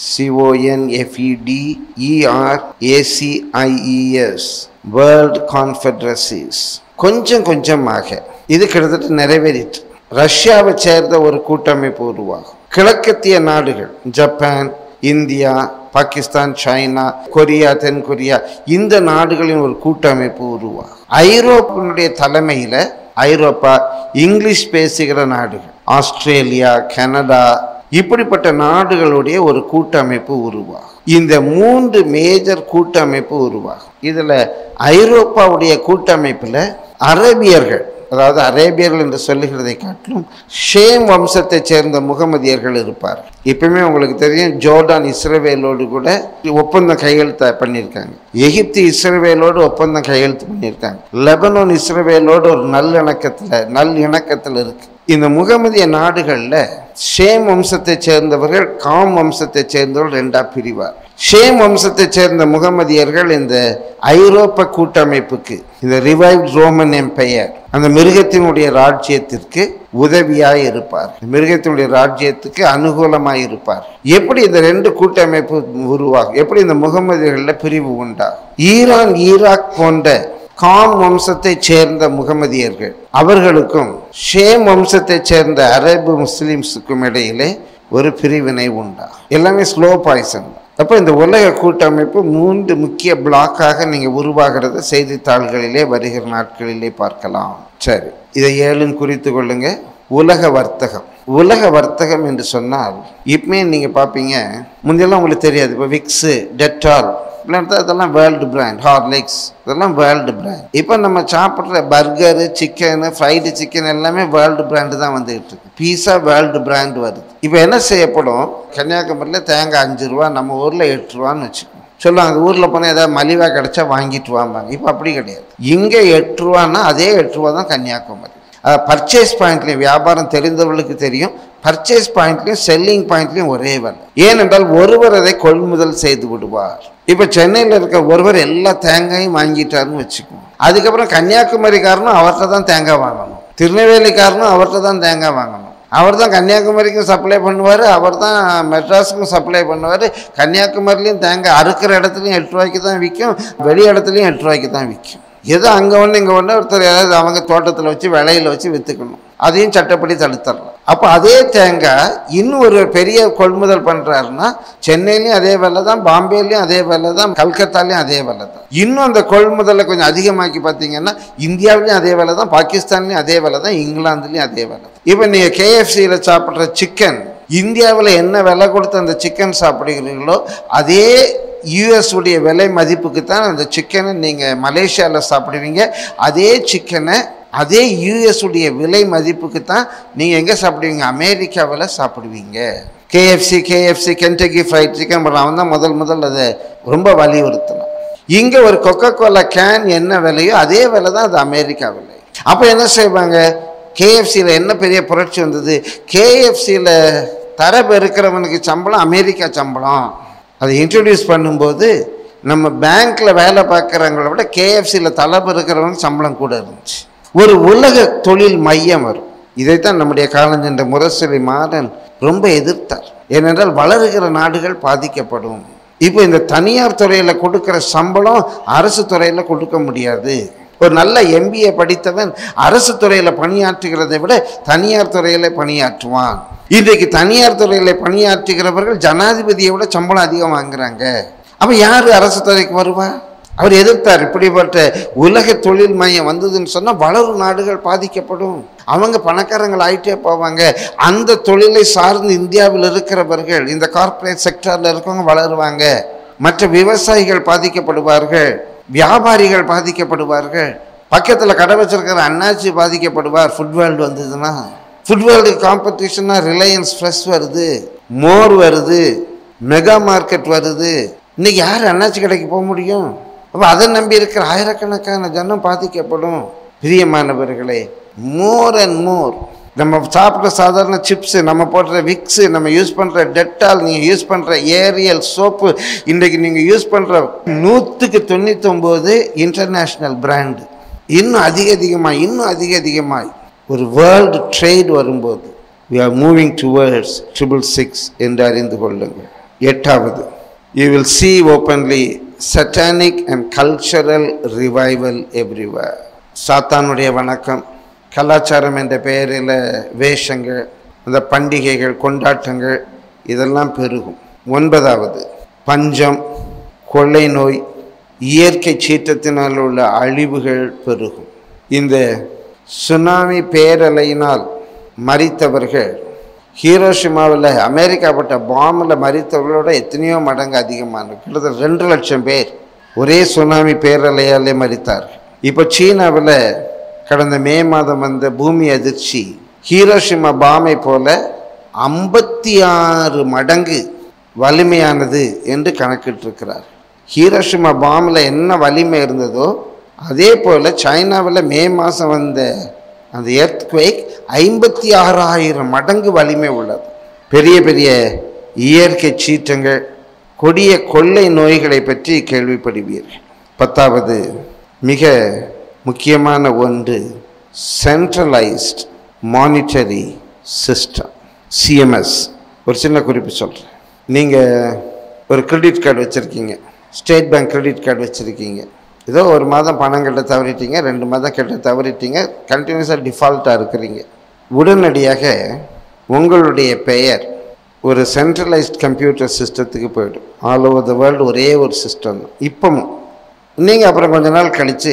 C-O-N-F-E-D-E-R-A-C-I-E-S, world கான்ஃபெடரசிஸ். கொஞ்சம் கொஞ்சமாக இது கிட்டத்தட்ட நிறைவேறிட்டு ரஷ்யாவை சேர்ந்த ஒரு கூட்டமைப்பு உருவாகும். கிழக்கத்திய நாடுகள் Japan, India, Pakistan, China, Korea, தென்கொரியா, இந்த நாடுகளின் ஒரு கூட்டமைப்பு உருவாகும். ஐரோப்பினுடைய தலைமையில் ஐரோப்பா இங்கிலீஷ் பேசுகிற நாடுகள், ஆஸ்திரேலியா, கனடா, இப்படிப்பட்ட நாடுகளுடைய ஒரு கூட்டமைப்பு உருவாகும். இந்த மூன்று மேஜர் கூட்டமைப்பு உருவாகும். இதில் ஐரோப்பாவுடைய கூட்டமைப்பில் அரேபியர்கள், அதாவது அரேபியர்கள் என்று சொல்லுகிறதை காட்டிலும் ஷேம் வம்சத்தை சேர்ந்த முகமதியர்கள் இருப்பார். இப்பவுமே உங்களுக்கு தெரியும், ஜோர்டான் இஸ்ரவேலோடு கூட ஒப்பந்தம் கையெழுத்து பண்ணியிருக்காங்க. எகிப்து இஸ்ரவேலோடு ஒப்பந்தம் கையெழுத்து பண்ணியிருக்காங்க. லெபனான் இஸ்ரவேலோடு ஒரு நல்லிணக்கத்தில் நல் இணக்கத்தில் இருக்கு. இந்த முகமதிய நாடுகளில் ஷேம் வம்சத்தை சேர்ந்தவர்கள், காம் வம்சத்தை சேர்ந்தவர்கள் ரெண்டா பிரிவார். ஷேம் வம்சத்தை சேர்ந்த முகமதியர்கள் இந்த ஐரோப்பா கூட்டமைப்புக்கு, இந்த ரிவைவ்ட் ரோமன் எம்பையர், அந்த மிருகத்தினுடைய ராஜ்யத்திற்கு உதவியாய் இருப்பார், மிருகத்தினுடைய ராஜ்யத்துக்கு அனுகூலமாய் இருப்பார். எப்படி இந்த ரெண்டு கூட்டமைப்பு உருவாகும், எப்படி இந்த முகமதியர்களில் பிரிவு உண்டாகும்? ஈரான், ஈராக் போன்ற காம் வம்சத்தை சேர்ந்த முகமதியர்கள் அவர்களுக்கும் ஷேம் வம்சத்தை சேர்ந்த அரபு முஸ்லிம்ஸுக்கும் இடையிலே ஒரு பிரிவினை உண்டாகும். எல்லாமே ஸ்லோ பாய்சன். அப்போ இந்த உலக கூட்டமைப்பு மூன்று முக்கிய பிளாக்காக நீங்கள் உருவாகிறத செய்தித்தாள்களிலே வருகிற நாட்களிலே பார்க்கலாம். சரி, இதை ஏழுன்னு குறித்து கொள்ளுங்க. உலக வர்த்தகம். உலக வர்த்தகம் என்று சொன்னால் இப்பமே நீங்கள் பார்ப்பீங்க, முந்தையெல்லாம் உங்களுக்கு தெரியாது. இப்போ விக்ஸு, டெட்டால், இதெல்லாம் வேர்ல்டு பிராண்ட். ஹார்லிக்ஸ், இதெல்லாம் வேர்ல்டு பிராண்ட். இப்போ நம்ம சாப்பிட்ற பர்கரு, சிக்கனு, ஃப்ரைடு சிக்கன் எல்லாமே வேர்ல்டு பிராண்டு தான் வந்துகிட்டு இருக்கு. பீஸா வேர்ல்டு பிராண்ட் வருது. இப்போ என்ன செய்யப்படும், கன்னியாகுமரியில் தேங்காய் அஞ்சு ரூபா, நம்ம ஊரில் எட்டு ரூபான்னு வச்சுக்கோங்க. சொல்லுவாங்க, அந்த ஊரில் போனால் ஏதாவது மலிவாக கிடச்சா வாங்கிட்டு வாம்பாங்க. இப்போ அப்படி கிடையாது. இங்கே எட்டு ரூபான்னா அதே எட்டு ரூபா தான் கன்னியாகுமரி. பர்ச்சேஸ் பாயிண்ட்லையும், வியாபாரம் தெரிந்தவர்களுக்கு தெரியும், பர்ச்சேஸ் பாயிண்ட்லையும் செல்லிங் பாயிண்ட்லையும் ஒரே வேலை. ஏனென்றால் ஒருவர் அதை கொள்முதல் செய்து விடுவார். இப்போ சென்னையில் இருக்க ஒருவர் எல்லா தேங்காயும் வாங்கிட்டாருன்னு வச்சுக்குவோம். அதுக்கப்புறம் கன்னியாகுமரிக்காரனும் அவர்கிட்ட தான் தேங்காய் வாங்கணும், திருநெல்வேலிக்காரனும் அவர்கிட்ட தான் தேங்காய் வாங்கணும். அவர் தான் கன்னியாகுமரிக்கும் சப்ளை பண்ணுவார், அவர் தான் மெட்ராஸுக்கும் சப்ளை பண்ணுவார். கன்னியாகுமரிலையும் தேங்காய் அறுக்கிற இடத்துலையும் எட்டு ரூபாய்க்கு தான் விற்கும், வெளி இடத்துலையும் எட்டு ரூபாய்க்கு தான் விற்கும். ஏதோ அங்கே ஒன்று இங்கே ஒன்று ஒருத்தர் ஏதாவது அவங்க தோட்டத்தில் வச்சு விலையில் வச்சு விற்றுக்கணும், அதையும் சட்டப்படி தடுத்துடலாம். அப்போ அதே தேங்காய் இன்னும் ஒரு பெரிய கொள்முதல் பண்ணுறாருன்னா சென்னையிலையும் அதே வேலை தான், பாம்பேலையும் அதே வேலை தான், கல்கத்தாலையும் அதே வேலை தான். இன்னும் அந்த கொள்முதலை கொஞ்சம் அதிகமாக்கி பார்த்தீங்கன்னா இந்தியாவிலையும் அதே வேலை தான், பாகிஸ்தான்லையும் அதே வேலை தான், இங்கிலாந்துலேயும் அதே வேலை தான். இப்போ நீங்கள் கேஎஃப்சியில் சாப்பிட்ற சிக்கன், இந்தியாவில் என்ன விலை கொடுத்து அந்த சிக்கன் சாப்பிடுகிறீங்களோ அதே யூஎஸ் உடைய விலை மதிப்புக்கு தான் அந்த சிக்கனை நீங்கள் மலேசியாவில் சாப்பிடுவீங்க. அதே சிக்கனை அதே யூஎஸ் உடைய விலை மதிப்புக்கு தான் நீங்கள் எங்கே சாப்பிடுவீங்க, அமெரிக்காவில் சாப்பிடுவீங்க. KFC KFC Kentucky fried chicken அவன் தான் முதல் முதல் அதை ரொம்ப வலியுறுத்தணும். இங்கே ஒரு கொக்கோ கோலா கேன் என்ன விலையோ அதே விலை தான் அது அமெரிக்கா விலை. அப்போ என்ன செய்வாங்க, கேஎஃப்சியில் என்ன பெரிய புரட்சி வந்தது, கேஎஃப்சியில் தரப்பு இருக்கிறவனுக்கு சம்பளம் அமெரிக்கா சம்பளம். அதை இன்ட்ரடியூஸ் பண்ணும்போது நம்ம பேங்க்கில் வேலை பார்க்குறவங்கள விட கேஎஃப்சியில் தலைப்பு இருக்கிறவனுக்கு சம்பளம் கூட இருந்துச்சு. ஒரு உலக தொழில் மையம் வரும். இதைத்தான் நம்முடைய காலஞ்சென்ற முரசொலி மாறன் ரொம்ப எதிர்த்தார். ஏனென்றால் வளருகிற நாடுகள் பாதிக்கப்படும். இப்போ இந்த தனியார் துறையில் கொடுக்குற சம்பளம் அரசு துறையில் கொடுக்க முடியாது. ஒரு நல்ல எம்பிஏ படித்தவன் அரசு துறையில் பணியாற்றுகிறதை விட தனியார் துறையில் பணியாற்றுவான். இன்றைக்கு தனியார் துறையில் பணியாற்றுகிறவர்கள் ஜனாதிபதியை விட சம்பளம் அதிகம் வாங்குறாங்க. அப்போ யார் அரசு துறைக்கு வருவா? அவர் எதிர்த்தார். இப்படிப்பட்ட உலக தொழில் மையம் வந்ததுன்னு சொன்னால் வளரும் நாடுகள் பாதிக்கப்படும், அவங்க பணக்காரங்கள் ஆகிட்டே போவாங்க. அந்த தொழிலை சார்ந்து இந்தியாவில் இருக்கிறவர்கள், இந்த கார்ப்பரேட் செக்டரில் இருக்கவங்க வளருவாங்க. மற்ற விவசாயிகள் பாதிக்கப்படுவார்கள், வியாபாரிகள் பாதிக்கப்படுவார்கள், பக்கத்தில் கடை வச்சிருக்கிற அண்ணாச்சி பாதிக்கப்படுவார். ஃபுட் வேர்ல்டு வந்ததுன்னா, ஃபுட் வேர்ல்டு காம்படிஷனாக ரிலையன்ஸ் ஃப்ரெஷ் வருது, மோர் வருது, மெகா மார்க்கெட் வருது. இன்னைக்கு யார் அண்ணாச்சி கடைக்கு போக முடியும்? அப்போ அதை நம்பி இருக்கிற ஆயிரக்கணக்கான ஜனம் பாதிக்கப்படும். பிரியமானவர்களே, மோர் அண்ட் மோர் நம்ம சாப்பிட்ற சாதாரண சிப்ஸு, நம்ம போடுற விக்ஸு, நம்ம யூஸ் பண்ணுற டெட்டால், நீங்கள் யூஸ் பண்ணுற ஏரியல் சோப்பு, இன்றைக்கு நீங்கள் யூஸ் பண்ணுற நூற்றுக்கு தொண்ணூற்றி ஒம்பது இன்டர்நேஷ்னல் பிராண்டு. இன்னும் அதிக அதிகமாக இன்னும் அதிக அதிகமாக ஒரு வேர்ல்டு ட்ரேட் வரும்போது we are moving towards triple six என்று அறிந்து கொள்ளுங்கள். எட்டாவது, you will see openly satanic and cultural revival everywhere. சாத்தானுடைய வணக்கம், கலாச்சாரம் என்ற பெயரில் வேஷங்கள், அந்த பண்டிகைகள், கொண்டாட்டங்கள் இதெல்லாம் பெருகும். ஒன்பதாவது, பஞ்சம், கொள்ளை நோய், இயற்கை சீற்றத்தினால் உள்ள அழிவுகள் பெருகும். இந்த சுனாமி பேரலையினால் மரித்தவர்கள் ஹீரோஷிமாவில் அமெரிக்கா பட்ட பாம்பில் மரித்தவர்களோட எத்தனையோ மடங்கு அதிகமான, கிட்டத்தட்ட ரெண்டு லட்சம் பேர் ஒரே சுனாமி பேரலையாலே மரித்தார்கள். இப்போ சீனாவில் கடந்த மே மாதம் வந்த பூமி அதிர்ச்சி ஹீரோஷிமா பாமை போல ஐம்பத்தி ஆறு மடங்கு வலிமையானது என்று கணக்கிட்டிருக்கிறார். ஹீரோஷிமா பாமில் என்ன வலிமை இருந்ததோ அதே போல் சைனாவில் மே மாதம் வந்த அந்த எர்த்குவேக் ஐம்பத்தி ஆறாயிரம் மடங்கு வலிமை உள்ளது. பெரிய பெரிய இயற்கை சீற்றங்கள், கொடிய கொள்ளை நோய்களை பற்றி கேள்விப்படுவீர்கள். பத்தாவது, மிக முக்கியமான ஒன்று, சென்ட்ரலைஸ்ட் மானிட்டரி சிஸ்டம், சிஎம்எஸ். ஒரு சின்ன குறிப்பு சொல்கிறேன். நீங்கள் ஒரு கிரெடிட் கார்டு வச்சுருக்கீங்க, ஸ்டேட் பேங்க் கிரெடிட் கார்டு வச்சுருக்கீங்க. ஏதோ ஒரு மாதம் பணம் கட்ட தவறிட்டீங்க, ரெண்டு மாதம் கட்ட தவறிட்டீங்க, கண்டினியூஸாக டிஃபால்ட்டாக இருக்கிறீங்க. உடனடியாக உங்களுடைய பெயர் ஒரு சென்ட்ரலைஸ்ட் கம்ப்யூட்டர் சிஸ்டத்துக்கு போய்டும். ஆல் ஓவர் த வேர்ல்டு ஒரே ஒரு சிஸ்டம் தான் இப்போவும். நீங்கள் அப்புறம் கொஞ்ச நாள் கழித்து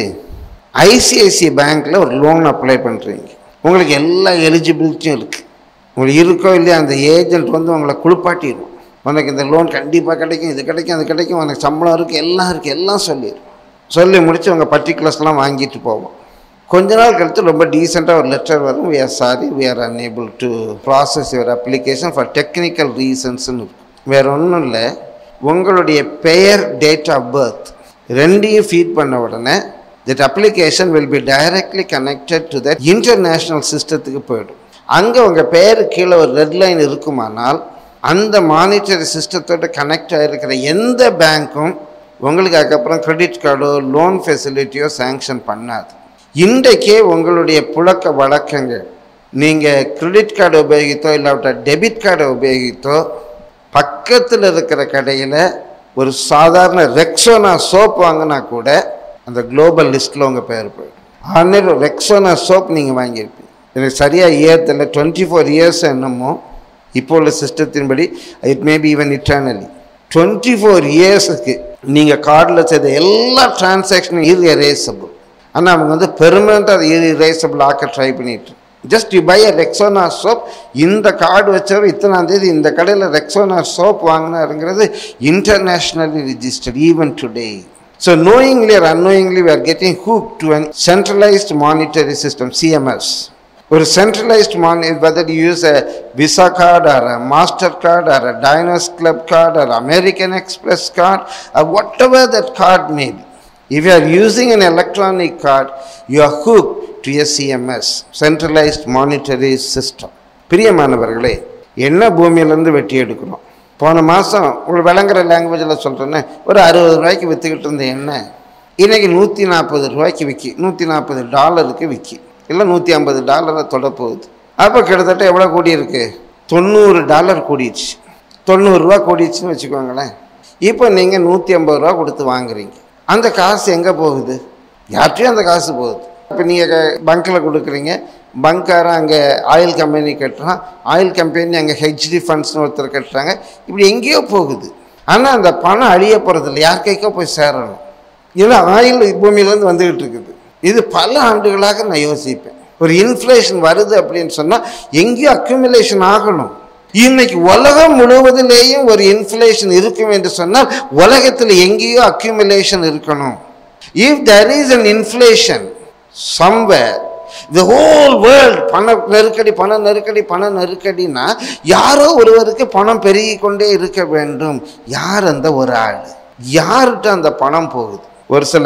ஐசிஐசிஐ பேங்க்கில் ஒரு லோன் அப்ளை பண்ணுறீங்க. உங்களுக்கு எல்லா எலிஜிபிலிட்டியும் இருக்குது. உங்களுக்கு இருக்கோ இல்லையா, அந்த ஏஜென்ட் வந்து உங்களை குளிப்பாட்டிடும். உனக்கு இந்த லோன் கண்டிப்பாக கிடைக்கும், இது கிடைக்கும், அது கிடைக்கும், உனக்கு சம்பளம் இருக்குது, எல்லாம் இருக்குது, எல்லாம் சொல்லிடும். சொல்லி முடித்து உங்கள் பர்டிகுலர்ஸ்லாம் வாங்கிட்டு போவோம். கொஞ்ச நாள் கழித்து ரொம்ப டீசெண்டாக ஒரு லெட்டர் வரும், we are sorry we are unable to process your application for technical reasonsன்னு இருக்கும். வேறு ஒன்றும் இல்லை, உங்களுடைய பெயர், டேட் ஆஃப் பர்த் ரெண்டையும் ஃபீட் பண்ண உடனே that application will be directly connected to that international சிஸ்டத்துக்கு போய்டும். அங்கே உங்கள் பெயரு கீழே ஒரு ரெட் லைன் இருக்குமானால் அந்த மானிட்டரி சிஸ்டத்தோடு கனெக்ட் ஆகிருக்கிற எந்த பேங்க்கும் உங்களுக்கு அதுக்கப்புறம் கிரெடிட் கார்டோ லோன் ஃபெசிலிட்டியோ சேங்ஷன் பண்ணாது. இன்றைக்கே உங்களுடைய புழக்க வழக்கங்கள், நீங்கள் கிரெடிட் கார்டு உபயோகித்தோ இல்லாவிட்ட டெபிட் கார்டை உபயோகித்தோ பக்கத்தில் இருக்கிற கடையில் ஒரு சாதாரண ரெக்ஸோனா சோப் வாங்கினா கூட அந்த குளோபல் லிஸ்ட்டில் உங்கள் பெயர் போயிடும். ஆனால் ரெக்ஸோனா சோப் நீங்கள் வாங்கியிருப்பீங்க. எனக்கு சரியாக இயர்த்தில் டுவெண்ட்டி ஃபோர் இயர்ஸ் என்னமோ இப்போ உள்ள சிஸ்டத்தின்படி, it maybe even eternally twenty four இயர்ஸுக்கு நீங்கள் கார்டில் செய்த எல்லா டிரான்சாக்ஷனும் இர் எரேசபிள். ஆனால் அவங்க வந்து பெர்மனெண்ட்டாக அது இர் எரேசபிள் ஆக்க ட்ரை பண்ணிட்டு, just you buy a Rexona soap. இந்த கார்டு வச்சவர் இத்தனாம் தேதி இந்த கடையில் ரெக்ஸோனா சோப் வாங்கினாருங்கிறது internationally registered even today. So knowingly or unknowingly we are getting hooked to a centralized monetary system, C M S. ஒரு centralized money, whether you use a Visa card or a Master card or a Diners Club card or American Express card or whatever that card may be. If you are using an electronic card, you are hooked to a C M S, centralized monetary system. பிரியமானவர்களே, என்ன பூமியிலேருந்து வெட்டி எடுக்கிறோம். போன மாதம் உங்களுக்கு விளங்குற லாங்குவேஜில் சொல்கிறேன்னே, ஒரு அறுபது ரூபாய்க்கு விற்றுக்கிட்டு இருந்த எண்ணெய் இன்றைக்கி நூற்றி நாற்பது ரூபாய்க்கு விற்கி, நூற்றி நாற்பது டாலருக்கு விற்கி, இல்லை நூற்றி ஐம்பது டாலரை தொட போகுது. அப்போ கிட்டத்தட்ட எவ்வளோ கூடியிருக்கு? தொண்ணூறு டாலர் கூடிடுச்சு. தொண்ணூறுரூவா கூடிடுச்சுன்னு வச்சுக்கோங்களேன். இப்போ நீங்கள் நூற்றி ஐம்பது ரூபா கொடுத்து வாங்குறீங்க. அந்த காசு எங்கே போகுது? யார்ட்டையும் அந்த காசு போகுது. இப்போ நீங்கள் பங்க்கில் கொடுக்குறீங்க, பங்காரன் அங்கே ஆயில் கம்பெனி கட்டுறான், ஆயில் கம்பெனி அங்கே ஹெச்டி ஃபண்ட்ஸ்னு ஒருத்தர் கட்டுறாங்க. இப்படி எங்கேயோ போகுது. ஆனால் அந்த பணம் அழிய போகிறதில்ல, யார் கைக்கோ போய் சேரணும். இல்லை, ஆயில் பூமியிலேருந்து வந்துக்கிட்டு இருக்குது. இது பல ஆண்டுகளாக நான் யோசிப்பேன். ஒரு இன்ஃப்ளேஷன் வருது அப்படின்னு சொன்னால் எங்கேயோ அக்யூமுலேஷன் ஆகணும். இன்னைக்கு உலகம் முழுவதிலேயும் ஒரு இன்ஃப்ளேஷன் இருக்கும் என்று சொன்னால் உலகத்தில் எங்கேயோ அக்யூமுலேஷன் இருக்கணும். If there is an inflation somewhere, the whole world, பண நெருக்கடி பண நெருக்கடி பண நெருக்கடினா யாரோ ஒருவருக்கு பணம் பெருகி கொண்டே இருக்க வேண்டும். யார் அந்த ஒரு ஆள்? யார்கிட்ட அந்த பணம் போகுது? ஒரு சில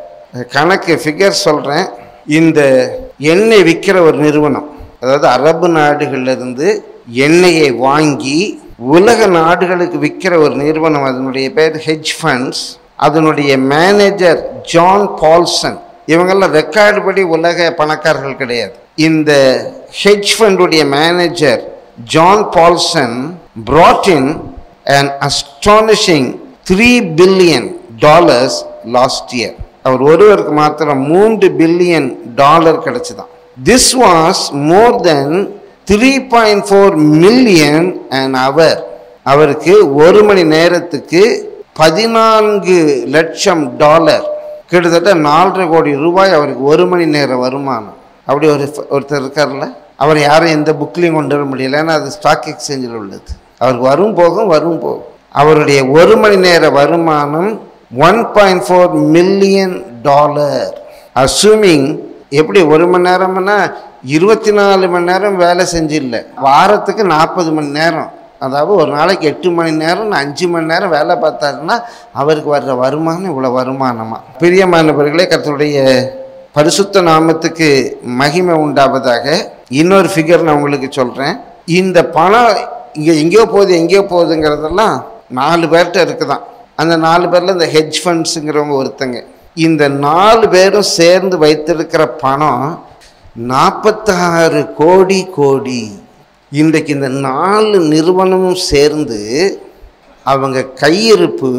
கணக்கு ஃபிகர் சொல்கிறேன். இந்த எண்ணெய் விற்கிற ஒரு நிறுவனம், அதாவது அரபு நாடுகளிலிருந்து எண்ணெயை வாங்கி உலக நாடுகளுக்கு விற்கிற ஒரு நிறுவனம், அதனுடைய பேர் ஹெட்ஜ் ஃபண்ட்ஸ். அதனுடைய மேனேஜர் ஜான் பால்சன். இவங்கெல்லாம் ரெக்கார்டு படி உலக பணக்காரர்கள் கிடையாது. இந்த ஹெட்ஜ் ஃபண்டுடைய manager John Paulson brought in an astonishing three billion dollars last year. அவர் ஒருவருக்கு மாத்திரம் மூன்று பில்லியன் டாலர் கிடைச்சதான். This was more than three point four million an hour. அவருக்கு ஒரு மணி நேரத்துக்கு பதினான்கு லட்சம் டாலர், கிட்டத்தட்ட நாலரை கோடி ரூபாய் அவருக்கு ஒரு மணி நேரம் வருமானம். அப்படி ஒரு ஒருத்தர் இருக்கார்ல, அவர் யாரும் எந்த புக்லையும் கொண்டு வர முடியல, ஏன்னா அது ஸ்டாக் எக்ஸ்சேஞ்சில் உள்ளது. அவருக்கு வரும் போகும் வரும் போகும். அவருடைய ஒரு மணி நேர வருமானம் one point four million dollar. Assuming எப்படி ஒரு மணி நேரம்னா இருபத்தி நாலு மணி நேரம் வேலை செஞ்சு இல்லை, வாரத்துக்கு நாற்பது மணி நேரம், அதாவது ஒரு நாளைக்கு எட்டு மணி நேரம் அஞ்சு மணி நேரம் வேலை பார்த்தாருன்னா அவருக்கு வர்ற வருமானம் இவ்வளோ வருமானமா? பிரியமானவர்களே, கர்த்தருடைய பரிசுத்த நாமத்துக்கு மகிமை உண்டாவதாக. இன்னொரு ஃபிகர் நான் உங்களுக்கு சொல்கிறேன். இந்த பணம் இங்கே எங்கேயோ போகுது எங்கேயோ போகுதுங்கிறதெல்லாம் நாலு பேர்கிட்ட இருக்குதான். அந்த நாலு பேரில் இந்த ஹெட்ஜ் ஃபண்ட்ஸுங்கிறவங்க ஒருத்தங்க. இந்த நாலு பேரும் சேர்ந்து வைத்திருக்கிற பணம் நாற்பத்தாறு கோடி கோடி. இன்றைக்கு இந்த நாலு நிறுவனமும் சேர்ந்து அவங்க கையிருப்பு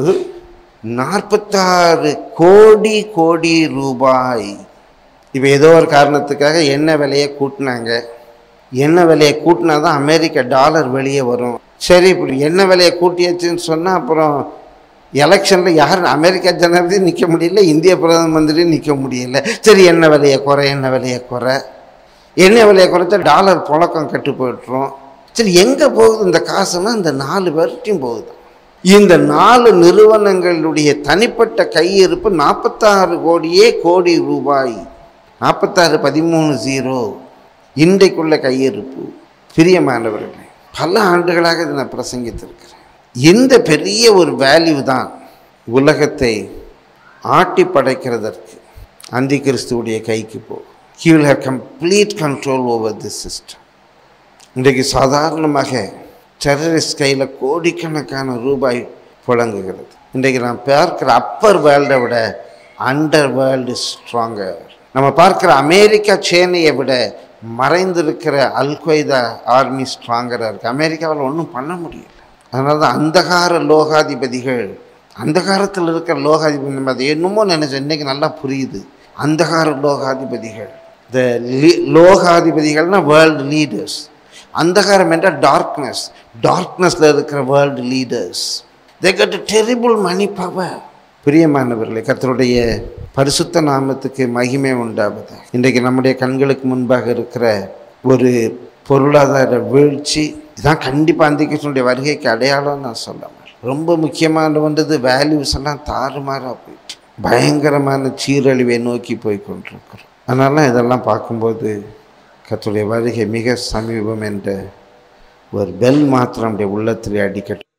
நாற்பத்தாறு கோடி கோடி ரூபாய். இப்போ ஏதோ ஒரு காரணத்துக்காக எண்ணெய் விலையை கூட்டினாங்க. எண்ணெய் விலையை கூட்டினா தான் அமெரிக்க டாலர் வெளியே வரும். சரி, இப்படி எண்ணெய் விலையை கூட்டியாச்சுன்னு சொன்னால் அப்புறம் எலெக்ஷனில் யார் அமெரிக்கா ஜனாதிபதி நிற்க முடியல, இந்திய பிரதம மந்திரி நிற்க முடியல. சரி, எண்ணெய் விலையை குறை எண்ணெய் விலையை குறை எண்ணெய் விலையை குறைச்சா டாலர் புழக்கம் கட்டு போய்ட்டுரும். சரி, எங்கே போகுது இந்த காசுன்னா இந்த நாலு பேர்கிட்டையும் போகுது. இந்த நாலு நிறுவனங்களுடைய தனிப்பட்ட கையிருப்பு நாற்பத்தாறு கோடியே கோடி ரூபாய். நாற்பத்தாறு பதிமூணு ஜீரோ இன்றைக்குள்ள கையிருப்பு. பிரியமானவர்களே, பல ஆண்டுகளாக இதை நான் பிரசங்கித்திருக்கிறேன். இந்த பெரிய ஒரு வேல்யூ தான் உலகத்தை ஆட்டி படைக்கிறதற்கு அந்தி கிறிஸ்துவுடைய கைக்கு போகும். He will have complete control over this system. இன்றைக்கு சாதாரணமாக டெரரிஸ்ட் கையில் கோடிக்கணக்கான ரூபாய் புழங்குகிறது. இன்றைக்கு நாம் பார்க்கிற அப்பர் வேர்ல்டை விட அண்டர் வேர்ல்டு ஸ்ட்ராங்கர். நம்ம பார்க்குற அமெரிக்கா சேனையை விட மறைந்திருக்கிற அல்கொய்தா ஆர்மி ஸ்ட்ராங்கராக இருக்குது. அமெரிக்காவில் ஒன்றும் பண்ண முடியல. அதனால தான் அந்தகார லோகாதிபதிகள், அந்த காலத்தில் இருக்கிற லோகாதிபதி நம்ம அதை என்னமோ நினைச்சோம், இன்றைக்கி நல்லா புரியுது. அந்தகார லோகாதிபதிகள், த லோகாதிபதிகள்னால் வேர்ல்டு லீடர்ஸ். அந்தகாரம் என்றால் டார்க்னஸ். டார்க்னஸில் இருக்கிற world leaders, they cut a terrible money power. பிரியமானவர்களே, கர்த்தருடைய பரிசுத்த நாமத்துக்கு மகிமை உண்டாவது. இன்றைக்கு நம்முடைய கண்களுக்கு முன்பாக இருக்கிற ஒரு பொருளாதார வீழ்ச்சி இதுதான் கண்டிப்பாக அந்திகிறிஸ்துவினுடைய வருகைக்கு அடையாளம் நான் சொல்லுவேன். ரொம்ப முக்கியமானது வேல்யூஸ் எல்லாம் தாறுமாறாக போயிட்டு பயங்கரமான சீரழிவை நோக்கி போய் கொண்டிருக்கிறோம். அதனால இதெல்லாம் பார்க்கும்போது கர்த்தருடைய வருகை மிக சமீபம் என்ற ஒரு பெல் மாத்திரம் நம்முடைய உள்ளத்தில் அடிக்கட்டும்.